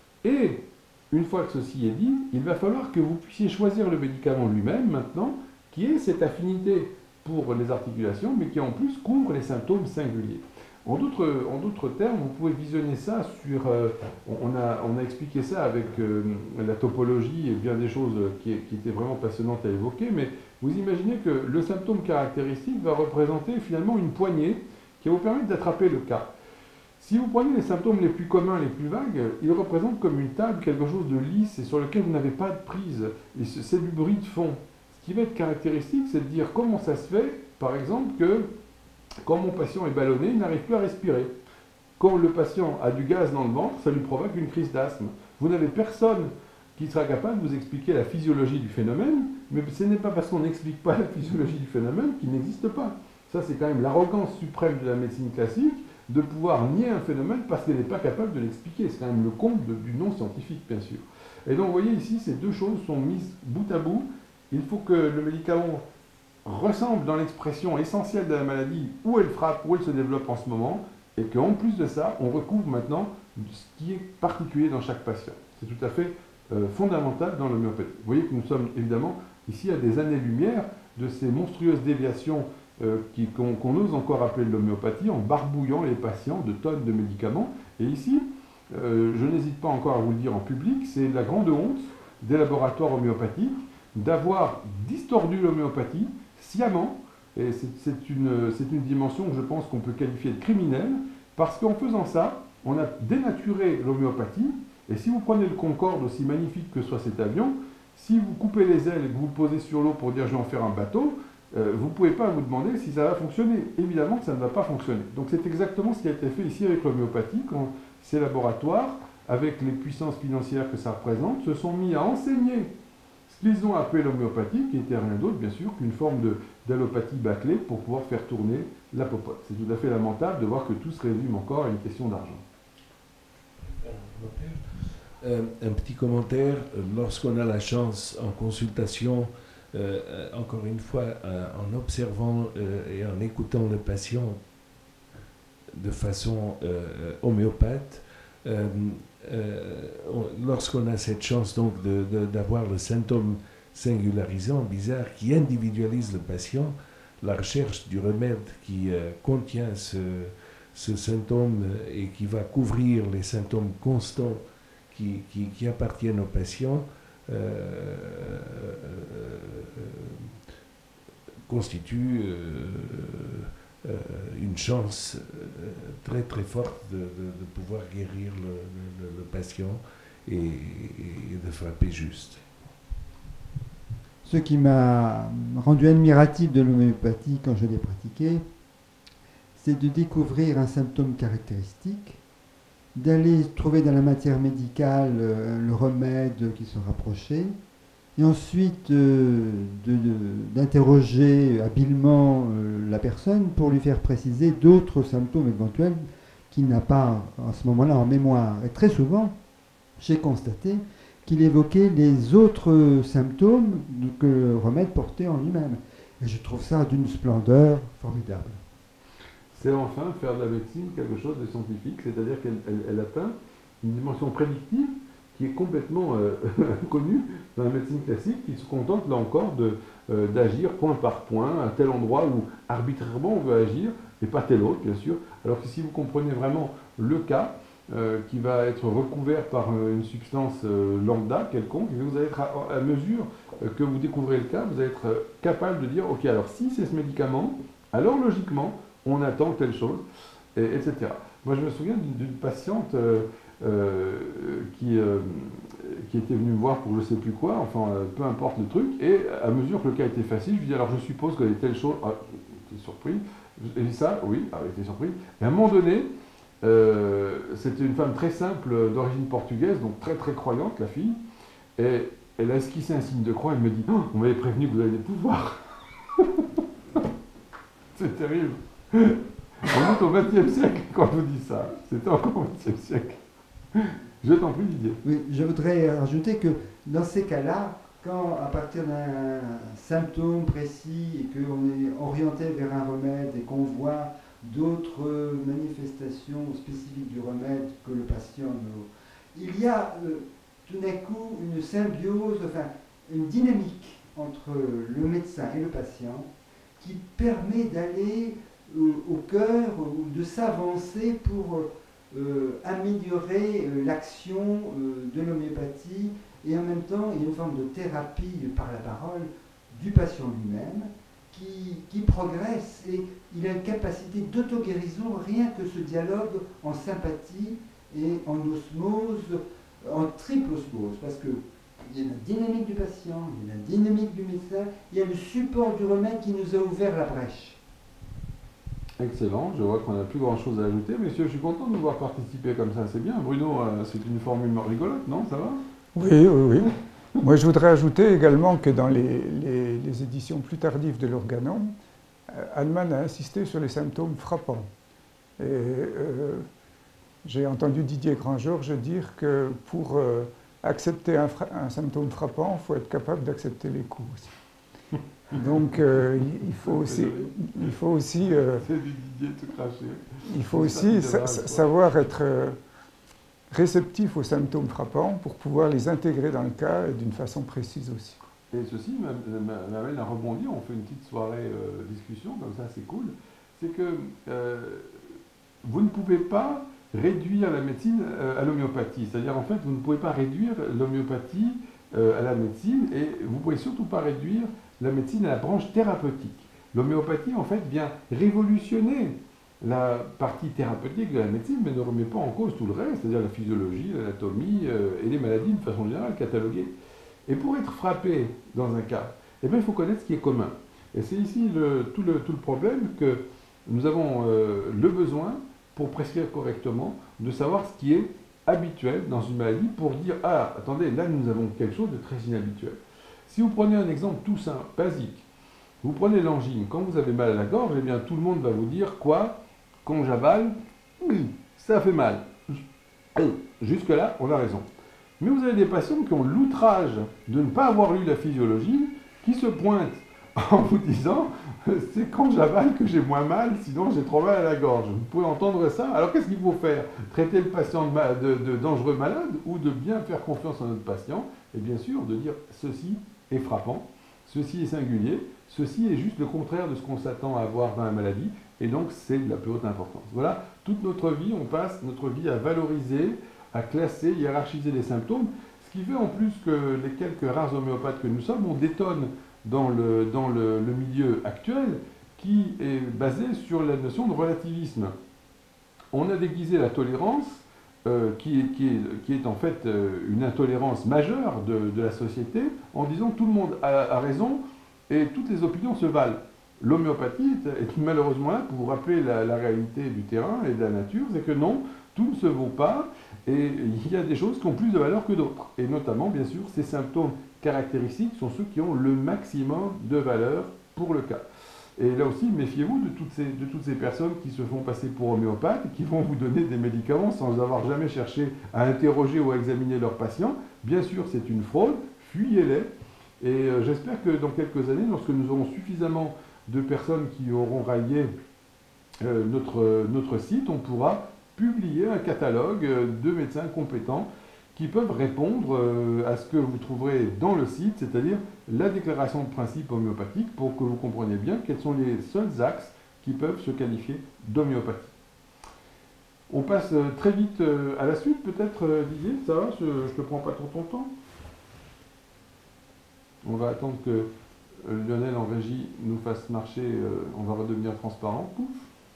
Et une fois que ceci est dit, il va falloir que vous puissiez choisir le médicament lui-même maintenant, qui ait cette affinité pour les articulations, mais qui en plus couvre les symptômes singuliers. En d'autres termes, vous pouvez visionner ça sur... on a expliqué ça avec la topologie et bien des choses qui étaient vraiment passionnantes à évoquer, mais vous imaginez que le symptôme caractéristique va représenter finalement une poignée qui va vous permettre d'attraper le cas. Si vous prenez les symptômes les plus communs, les plus vagues, ils représentent comme une table, quelque chose de lisse et sur lequel vous n'avez pas de prise. Et c'est du bruit de fond. Ce qui va être caractéristique, c'est de dire comment ça se fait, par exemple, que quand mon patient est ballonné, il n'arrive plus à respirer. Quand le patient a du gaz dans le ventre, ça lui provoque une crise d'asthme. Vous n'avez personne qui sera capable de vous expliquer la physiologie du phénomène, mais ce n'est pas parce qu'on n'explique pas la physiologie du phénomène qu'il n'existe pas. Ça, c'est quand même l'arrogance suprême de la médecine classique, de pouvoir nier un phénomène parce qu'elle n'est pas capable de l'expliquer. C'est quand même le comble du non-scientifique, bien sûr. Et donc, vous voyez ici, ces deux choses sont mises bout à bout. Il faut que le médicament ressemble dans l'expression essentielle de la maladie, où elle frappe, où elle se développe en ce moment, et qu'en plus de ça, on recouvre maintenant ce qui est particulier dans chaque patient. C'est tout à fait fondamental dans l'homéopathie. Vous voyez que nous sommes évidemment ici à des années-lumière de ces monstrueuses déviations qu'on ose encore appeler de l'homéopathie, en barbouillant les patients de tonnes de médicaments. Et ici, je n'hésite pas encore à vous le dire en public, c'est la grande honte des laboratoires homéopathiques d'avoir distordu l'homéopathie sciemment, et c'est une dimension que je pense qu'on peut qualifier de criminelle, parce qu'en faisant ça, on a dénaturé l'homéopathie, et si vous prenez le Concorde, aussi magnifique que soit cet avion, si vous coupez les ailes et que vous le posez sur l'eau pour dire je vais en faire un bateau, vous ne pouvez pas vous demander si ça va fonctionner. Évidemment que ça ne va pas fonctionner. Donc c'est exactement ce qui a été fait ici avec l'homéopathie, quand ces laboratoires, avec les puissances financières que ça représente, se sont mis à enseigner ce qu'ils ont appelé l'homéopathie, qui n'était rien d'autre, bien sûr, qu'une forme d'allopathie bâclée pour pouvoir faire tourner la popote. C'est tout à fait lamentable de voir que tout se résume encore à une question d'argent. Un petit commentaire, lorsqu'on a la chance en consultation, encore une fois, en observant et en écoutant le patient de façon homéopathe, lorsqu'on a cette chance donc d'avoir le symptôme singularisant, bizarre, qui individualise le patient, la recherche du remède qui contient ce symptôme et qui va couvrir les symptômes constants qui appartiennent aux patients, constitue une chance très très forte de pouvoir guérir le patient et de frapper juste. Ce qui m'a rendu admiratif de l'homéopathie quand je l'ai pratiquée, c'est de découvrir un symptôme caractéristique, d'aller trouver dans la matière médicale le remède qui se rapprochait, et ensuite d'interroger habilement la personne pour lui faire préciser d'autres symptômes éventuels qu'il n'a pas à ce moment-là en mémoire. Et très souvent, j'ai constaté qu'il évoquait les autres symptômes que le remède portait en lui-même. Et je trouve ça d'une splendeur formidable. C'est enfin faire de la médecine quelque chose de scientifique, c'est-à-dire qu'elle atteint une dimension prédictive qui est complètement connue dans la médecine classique, qui se contente là encore d'agir point par point, à tel endroit où arbitrairement on veut agir, et pas tel autre bien sûr, alors que si vous comprenez vraiment le cas, qui va être recouvert par une substance lambda quelconque, et vous allez être à mesure que vous découvrez le cas, vous allez être capable de dire, ok, alors si c'est ce médicament, alors logiquement, on attend telle chose, etc. Moi, je me souviens d'une patiente qui était venue me voir pour je sais plus quoi, enfin, peu importe le truc, et à mesure que le cas était facile, je lui dis, alors je suppose qu'il y a telle chose, ah, j'étais surpris, elle dit ça, oui, ah, elle était surprise, et à un moment donné, c'était une femme très simple d'origine portugaise, donc très très croyante, la fille, et elle a esquissé un signe de croix, elle me dit, oh, on m'avait prévenu que vous avez des pouvoirs. C'est terrible. On est au XXe siècle quand je vous dis ça. C'était encore au XXe siècle. Je t'en prie, Didier. Oui, je voudrais rajouter que dans ces cas-là, quand à partir d'un symptôme précis et qu'on est orienté vers un remède et qu'on voit d'autres manifestations spécifiques du remède que le patient nous... Il y a tout d'un coup une symbiose, enfin une dynamique entre le médecin et le patient qui permet d'aller au cœur ou de s'avancer pour améliorer l'action de l'homéopathie et en même temps il y a une forme de thérapie par la parole du patient lui-même qui progresse et il a une capacité d'auto-guérison rien que ce dialogue en sympathie et en osmose, en triple osmose, parce que il y a la dynamique du patient, il y a la dynamique du médecin, il y a le support du remède qui nous a ouvert la brèche. Excellent, je vois qu'on n'a plus grand chose à ajouter. Messieurs, je suis content de vous voir participer comme ça, c'est bien. Bruno, c'est une formule rigolote, non? Ça va? Oui, oui, oui. Moi, je voudrais ajouter également que dans les éditions plus tardives de l'Organon, Hahnemann a insisté sur les symptômes frappants. Et j'ai entendu Didier Grand-Georges dire que pour accepter un symptôme frappant, il faut être capable d'accepter les coups aussi. Donc il faut aussi c'est du Didier tout craché. Il faut aussi savoir être réceptif aux symptômes frappants pour pouvoir les intégrer dans le cas et d'une façon précise aussi. Et ceci m'amène à rebondir, on fait une petite soirée discussion, comme ça c'est cool. C'est que vous ne pouvez pas réduire la médecine à l'homéopathie. C'est-à-dire, en fait, vous ne pouvez pas réduire l'homéopathie à la médecine et vous ne pouvez surtout pas réduire la médecine à la branche thérapeutique. L'homéopathie, en fait, vient révolutionner la partie thérapeutique de la médecine, mais ne remet pas en cause tout le reste, c'est-à-dire la physiologie, l'anatomie et les maladies de façon générale cataloguées. Et pour être frappé dans un cas, eh bien, il faut connaître ce qui est commun. Et c'est ici tout le problème que nous avons le besoin, pour prescrire correctement, de savoir ce qui est habituel dans une maladie pour dire « Ah, attendez, là nous avons quelque chose de très inhabituel ». Si vous prenez un exemple tout simple, basique, vous prenez l'angine, quand vous avez mal à la gorge, eh bien tout le monde va vous dire quoi? Quand j'avale, ça fait mal. Jusque-là, on a raison. Mais vous avez des patients qui ont l'outrage de ne pas avoir lu la physiologie, qui se pointent en vous disant c'est quand j'avale que j'ai moins mal, sinon j'ai trop mal à la gorge. Vous pouvez entendre ça. Alors qu'est-ce qu'il faut faire? Traiter le patient de dangereux malade ou de bien faire confiance en notre patient? Et bien sûr, de dire ceci est frappant, ceci est singulier, ceci est juste le contraire de ce qu'on s'attend à avoir dans la maladie, et donc c'est de la plus haute importance. Voilà, toute notre vie, on passe notre vie à valoriser, à classer, hiérarchiser les symptômes, ce qui fait en plus que les quelques rares homéopathes que nous sommes, on détonne dans le milieu actuel qui est basé sur la notion de relativisme. On a déguisé la tolérance, qui est en fait une intolérance majeure de la société, en disant tout le monde a raison et toutes les opinions se valent. L'homéopathie est malheureusement là pour vous rappeler la réalité du terrain et de la nature, c'est que non, tout ne se vaut pas et il y a des choses qui ont plus de valeur que d'autres. Et notamment, bien sûr, ces symptômes caractéristiques sont ceux qui ont le maximum de valeur pour le cas. Et là aussi, méfiez-vous de toutes ces personnes qui se font passer pour homéopathes et qui vont vous donner des médicaments sans avoir jamais cherché à interroger ou à examiner leurs patients. Bien sûr, c'est une fraude, fuyez-les. Et j'espère que dans quelques années, lorsque nous aurons suffisamment de personnes qui auront rayé notre site, on pourra publier un catalogue de médecins compétents qui peuvent répondre à ce que vous trouverez dans le site, c'est-à-dire la déclaration de principe homéopathique, pour que vous compreniez bien quels sont les seuls axes qui peuvent se qualifier d'homéopathie. On passe très vite à la suite, peut-être, Didier, ça va? Je ne te prends pas trop ton temps. On va attendre que Lionel en régie nous fasse marcher, on va redevenir transparent. Pouf.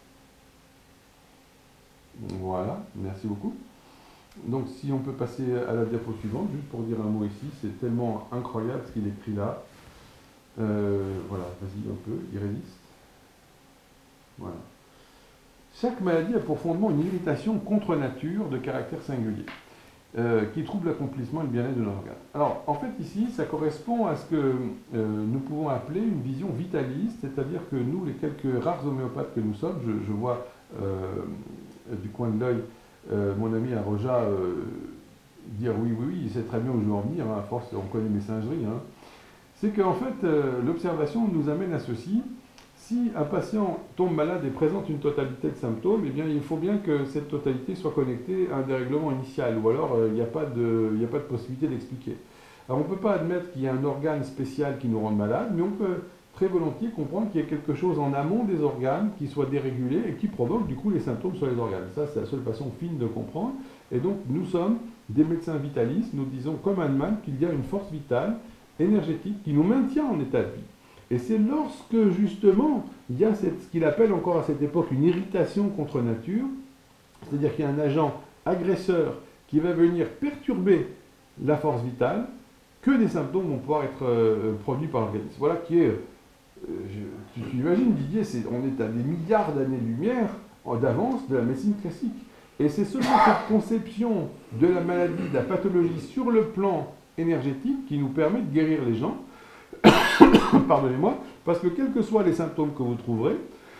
Voilà, merci beaucoup. Donc si on peut passer à la diapo suivante, juste pour dire un mot ici, c'est tellement incroyable ce qu'il écrit là. Voilà, vas-y un peu, il résiste. Voilà. Chaque maladie a pour fondement une irritation contre nature de caractère singulier, qui trouble l'accomplissement et le bien-être de l'organe. Alors, en fait, ici, ça correspond à ce que nous pouvons appeler une vision vitaliste, c'est-à-dire que nous, les quelques rares homéopathes que nous sommes, je vois du coin de l'œil mon ami Aroja dire oui, il sait très bien où je veux en venir, hein, à force, on connaît mes singeries, hein. C'est qu'en fait, l'observation nous amène à ceci. Si un patient tombe malade et présente une totalité de symptômes, eh bien, il faut bien que cette totalité soit connectée à un dérèglement initial, ou alors il n'y a pas de possibilité d'expliquer. Alors on ne peut pas admettre qu'il y ait un organe spécial qui nous rende malade, mais on peut très volontiers comprendre qu'il y a quelque chose en amont des organes qui soit dérégulé et qui provoque du coup les symptômes sur les organes. Ça, c'est la seule façon fine de comprendre. Et donc nous sommes des médecins vitalistes, nous disons comme Hahnemann qu'il y a une force vitale, énergétique, qui nous maintient en état de vie. Et c'est lorsque, justement, il y a ce qu'il appelle encore à cette époque une irritation contre nature, c'est-à-dire qu'il y a un agent agresseur qui va venir perturber la force vitale, que des symptômes vont pouvoir être produits par l'organisme. Voilà qui est, tu imagines Didier, on est à des milliards d'années-lumière d'avance de la médecine classique. Et c'est seulement cette conception de la maladie, de la pathologie sur le plan énergétique qui nous permet de guérir les gens. Pardonnez-moi, parce que quels que soient les symptômes que vous trouverez,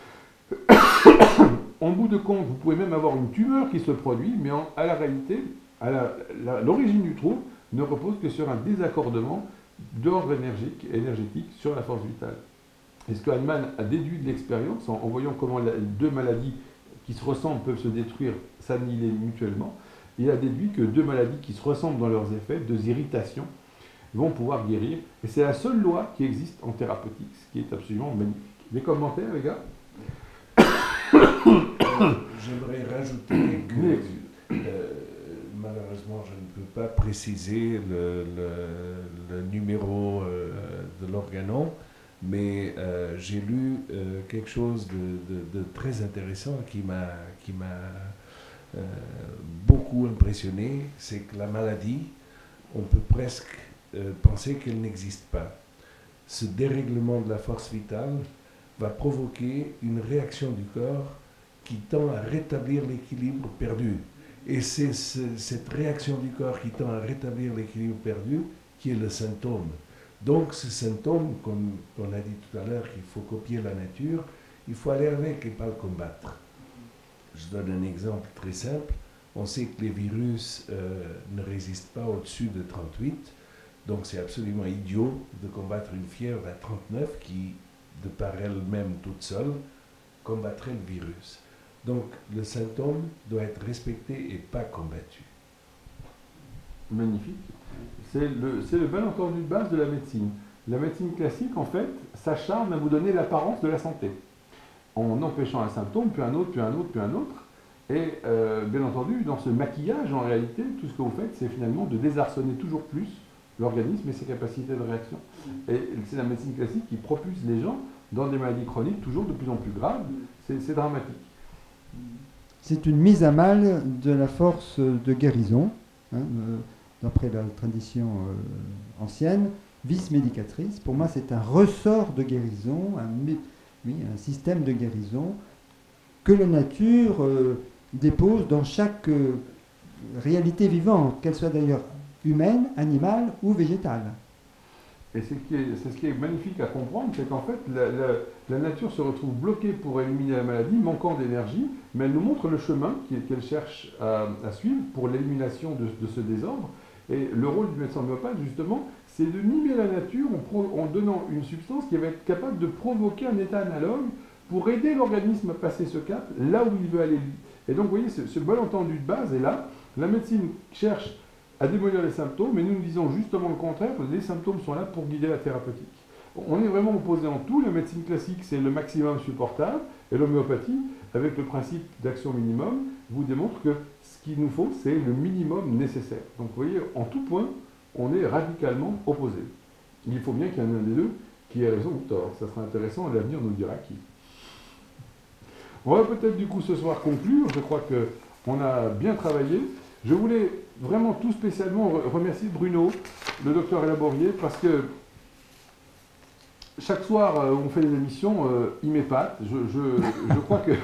en bout de compte, vous pouvez même avoir une tumeur qui se produit, mais à la réalité, l'origine du trouble ne repose que sur un désaccordement d'ordre énergétique sur la force vitale. Et ce que Hahnemann a déduit de l'expérience, en voyant comment les deux maladies qui se ressemblent peuvent se détruire, s'annihiler mutuellement, il a déduit que deux maladies qui se ressemblent dans leurs effets, deux irritations, vont pouvoir guérir. Et c'est la seule loi qui existe en thérapeutique, ce qui est absolument magnifique. Des commentaires, les gars? J'aimerais rajouter que malheureusement je ne peux pas préciser le numéro de l'organon, mais j'ai lu quelque chose de très intéressant qui m'a beaucoup impressionné, c'est que la maladie, on peut presque penser qu'elle n'existe pas. Ce dérèglement de la force vitale va provoquer une réaction du corps qui tend à rétablir l'équilibre perdu. Et c'est cette réaction du corps qui tend à rétablir l'équilibre perdu qui est le symptôme. Donc ce symptôme, comme on a dit tout à l'heure, qu'il faut copier la nature, il faut aller avec et pas le combattre. Je donne un exemple très simple. On sait que les virus ne résistent pas au-dessus de 38. Donc c'est absolument idiot de combattre une fièvre à 39 qui, de par elle-même toute seule, combattrait le virus. Donc le symptôme doit être respecté et pas combattu. Magnifique. C'est le malentendu de base de la médecine. La médecine classique, en fait, s'acharne à vous donner l'apparence de la santé, en empêchant un symptôme, puis un autre, puis un autre, puis un autre. Et bien entendu, dans ce maquillage, en réalité, tout ce que vous faites, c'est finalement de désarçonner toujours plus l'organisme et ses capacités de réaction. Et c'est la médecine classique qui propulse les gens dans des maladies chroniques toujours de plus en plus graves. C'est dramatique. C'est une mise à mal de la force de guérison, hein, d'après la tradition ancienne, vis médicatrice. Pour moi, c'est un ressort de guérison, un système de guérison que la nature dépose dans chaque réalité vivante, qu'elle soit d'ailleurs humaine, animale ou végétale. Et c'est ce qui est magnifique à comprendre, c'est qu'en fait, la nature se retrouve bloquée pour éliminer la maladie, manquant d'énergie, mais elle nous montre le chemin qu'elle cherche à suivre pour l'élimination de ce désordre. Et le rôle du médecin homéopathe, justement, c'est de mimer la nature en donnant une substance qui va être capable de provoquer un état analogue pour aider l'organisme à passer ce cap là où il veut aller. Et donc, vous voyez, ce malentendu de base est là. La médecine cherche à démolir les symptômes, mais nous disons justement le contraire, les symptômes sont là pour guider la thérapeutique. On est vraiment opposé en tout. La médecine classique, c'est le maximum supportable, et l'homéopathie, avec le principe d'action minimum, vous démontre que ce qu'il nous faut, c'est le minimum nécessaire. Donc vous voyez, en tout point, on est radicalement opposés. Il faut bien qu'il y en ait un des deux qui ait raison ou tort. Ça sera intéressant, et l'avenir nous dira qui. On va peut-être du coup ce soir conclure. Je crois qu'on a bien travaillé. Je voulais vraiment tout spécialement remercier Bruno, le docteur Elaborier, parce que chaque soir où on fait des émissions, il m'épate. Je crois que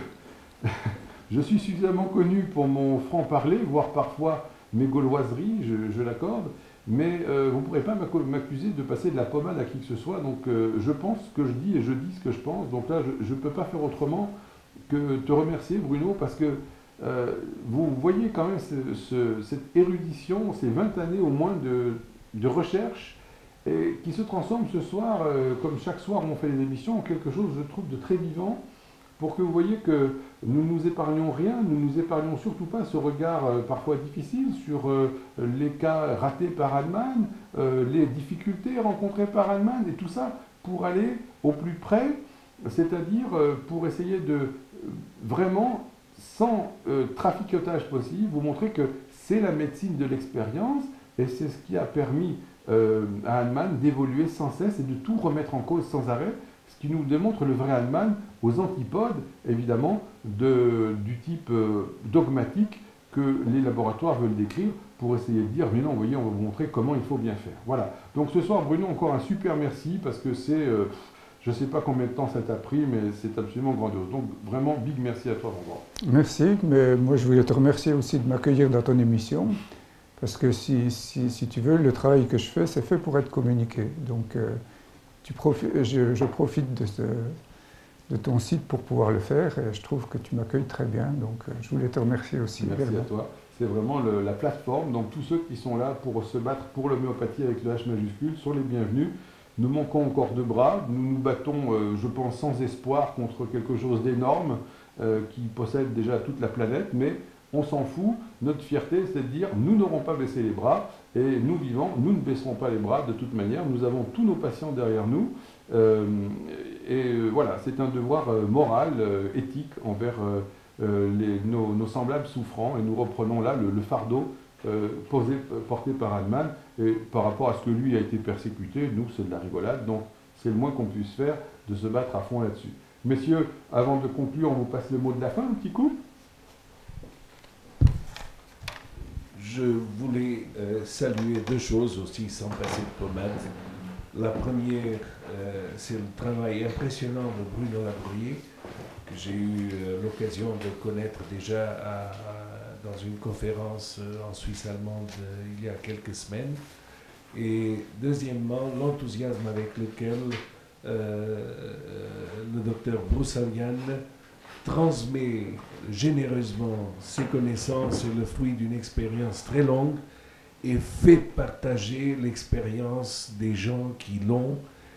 je suis suffisamment connu pour mon franc-parler, voire parfois mes gauloiseries, je l'accorde, mais vous ne pourrez pas m'accuser de passer de la pommade à qui que ce soit. Donc je pense ce que je dis et je dis ce que je pense. Donc là, je ne peux pas faire autrement que te remercier, Bruno, parce que vous voyez quand même cette érudition, ces 20 années au moins de recherche, et qui se transforme ce soir, comme chaque soir où on fait les émissions, en quelque chose, je trouve, de très vivant, pour que vous voyez que nous ne nous épargnons rien, nous ne nous épargnons surtout pas ce regard parfois difficile sur les cas ratés par Hahnemann, les difficultés rencontrées par Hahnemann, et tout ça pour aller au plus près, c'est-à-dire pour essayer de vraiment, sans traficotage possible, vous montrer que c'est la médecine de l'expérience, et c'est ce qui a permis à Hahnemann d'évoluer sans cesse et de tout remettre en cause sans arrêt, ce qui nous démontre le vrai Hahnemann aux antipodes, évidemment, du type dogmatique que les laboratoires veulent décrire pour essayer de dire, mais non, vous voyez, on va vous montrer comment il faut bien faire. Voilà. Donc ce soir, Bruno, encore un super merci, parce que c'est, je ne sais pas combien de temps ça t'a pris, mais c'est absolument grandiose. Donc vraiment, big merci à toi, mon grand. Merci, mais moi je voulais te remercier aussi de m'accueillir dans ton émission. Parce que si tu veux, le travail que je fais, c'est fait pour être communiqué. Donc je profite de ton site pour pouvoir le faire et je trouve que tu m'accueilles très bien. Donc je voulais te remercier aussi. Merci à toi. C'est vraiment la plateforme. Donc tous ceux qui sont là pour se battre pour l'homéopathie avec le H majuscule sont les bienvenus. Nous manquons encore de bras. Nous nous battons, je pense, sans espoir contre quelque chose d'énorme qui possède déjà toute la planète. Mais on s'en fout. Notre fierté, c'est de dire nous n'aurons pas baissé les bras et nous vivants, nous ne baisserons pas les bras de toute manière. Nous avons tous nos patients derrière nous voilà, c'est un devoir moral, éthique envers nos semblables souffrants et nous reprenons là le fardeau porté par Hahnemann et par rapport à ce que lui a été persécuté, nous c'est de la rigolade, donc c'est le moins qu'on puisse faire de se battre à fond là-dessus. Messieurs, avant de conclure, on vous passe le mot de la fin, un petit coup. Je voulais saluer deux choses aussi, sans passer de pommade. La première, c'est le travail impressionnant de Bruno Laborier, que j'ai eu l'occasion de connaître déjà dans une conférence en Suisse allemande il y a quelques semaines. Et deuxièmement, l'enthousiasme avec lequel le docteur Broussalian transmet généreusement ses connaissances et le fruit d'une expérience très longue et fait partager l'expérience des gens qui l'ont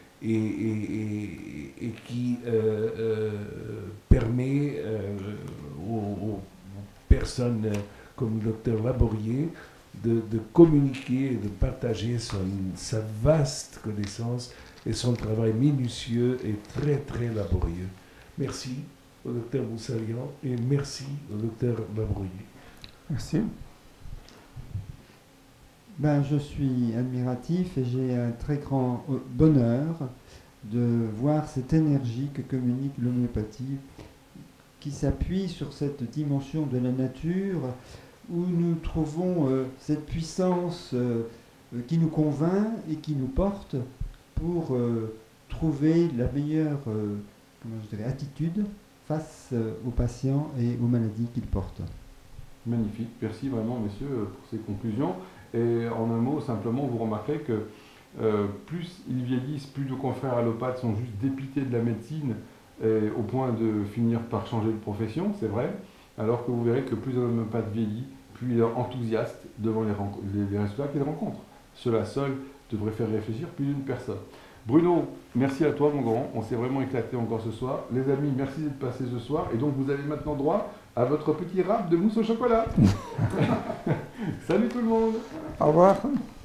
et qui permet aux personnes comme le docteur Laborier de communiquer et de partager sa vaste connaissance et son travail minutieux et très très laborieux. Merci au docteur Broussalian et merci au docteur Laborier. Merci. Ben, je suis admiratif et j'ai un très grand bonheur de voir cette énergie que communique l'homéopathie qui s'appuie sur cette dimension de la nature où nous trouvons cette puissance qui nous convainc et qui nous porte pour trouver la meilleure attitude face aux patients et aux maladies qu'ils portent. Magnifique, merci vraiment messieurs pour ces conclusions. Et en un mot, simplement, vous remarquerez que plus ils vieillissent, plus nos confrères allopathes sont juste dépités de la médecine au point de finir par changer de profession, c'est vrai, alors que vous verrez que plus un homéopathe vieillit, plus il est enthousiaste devant les résultats qu'il rencontre. Cela seul devrait faire réfléchir plus d'une personne. Bruno, merci à toi mon grand, on s'est vraiment éclaté encore ce soir. Les amis, merci d'être passés ce soir. Et donc vous avez maintenant droit à votre petit rap de mousse au chocolat. Salut tout le monde. Au revoir.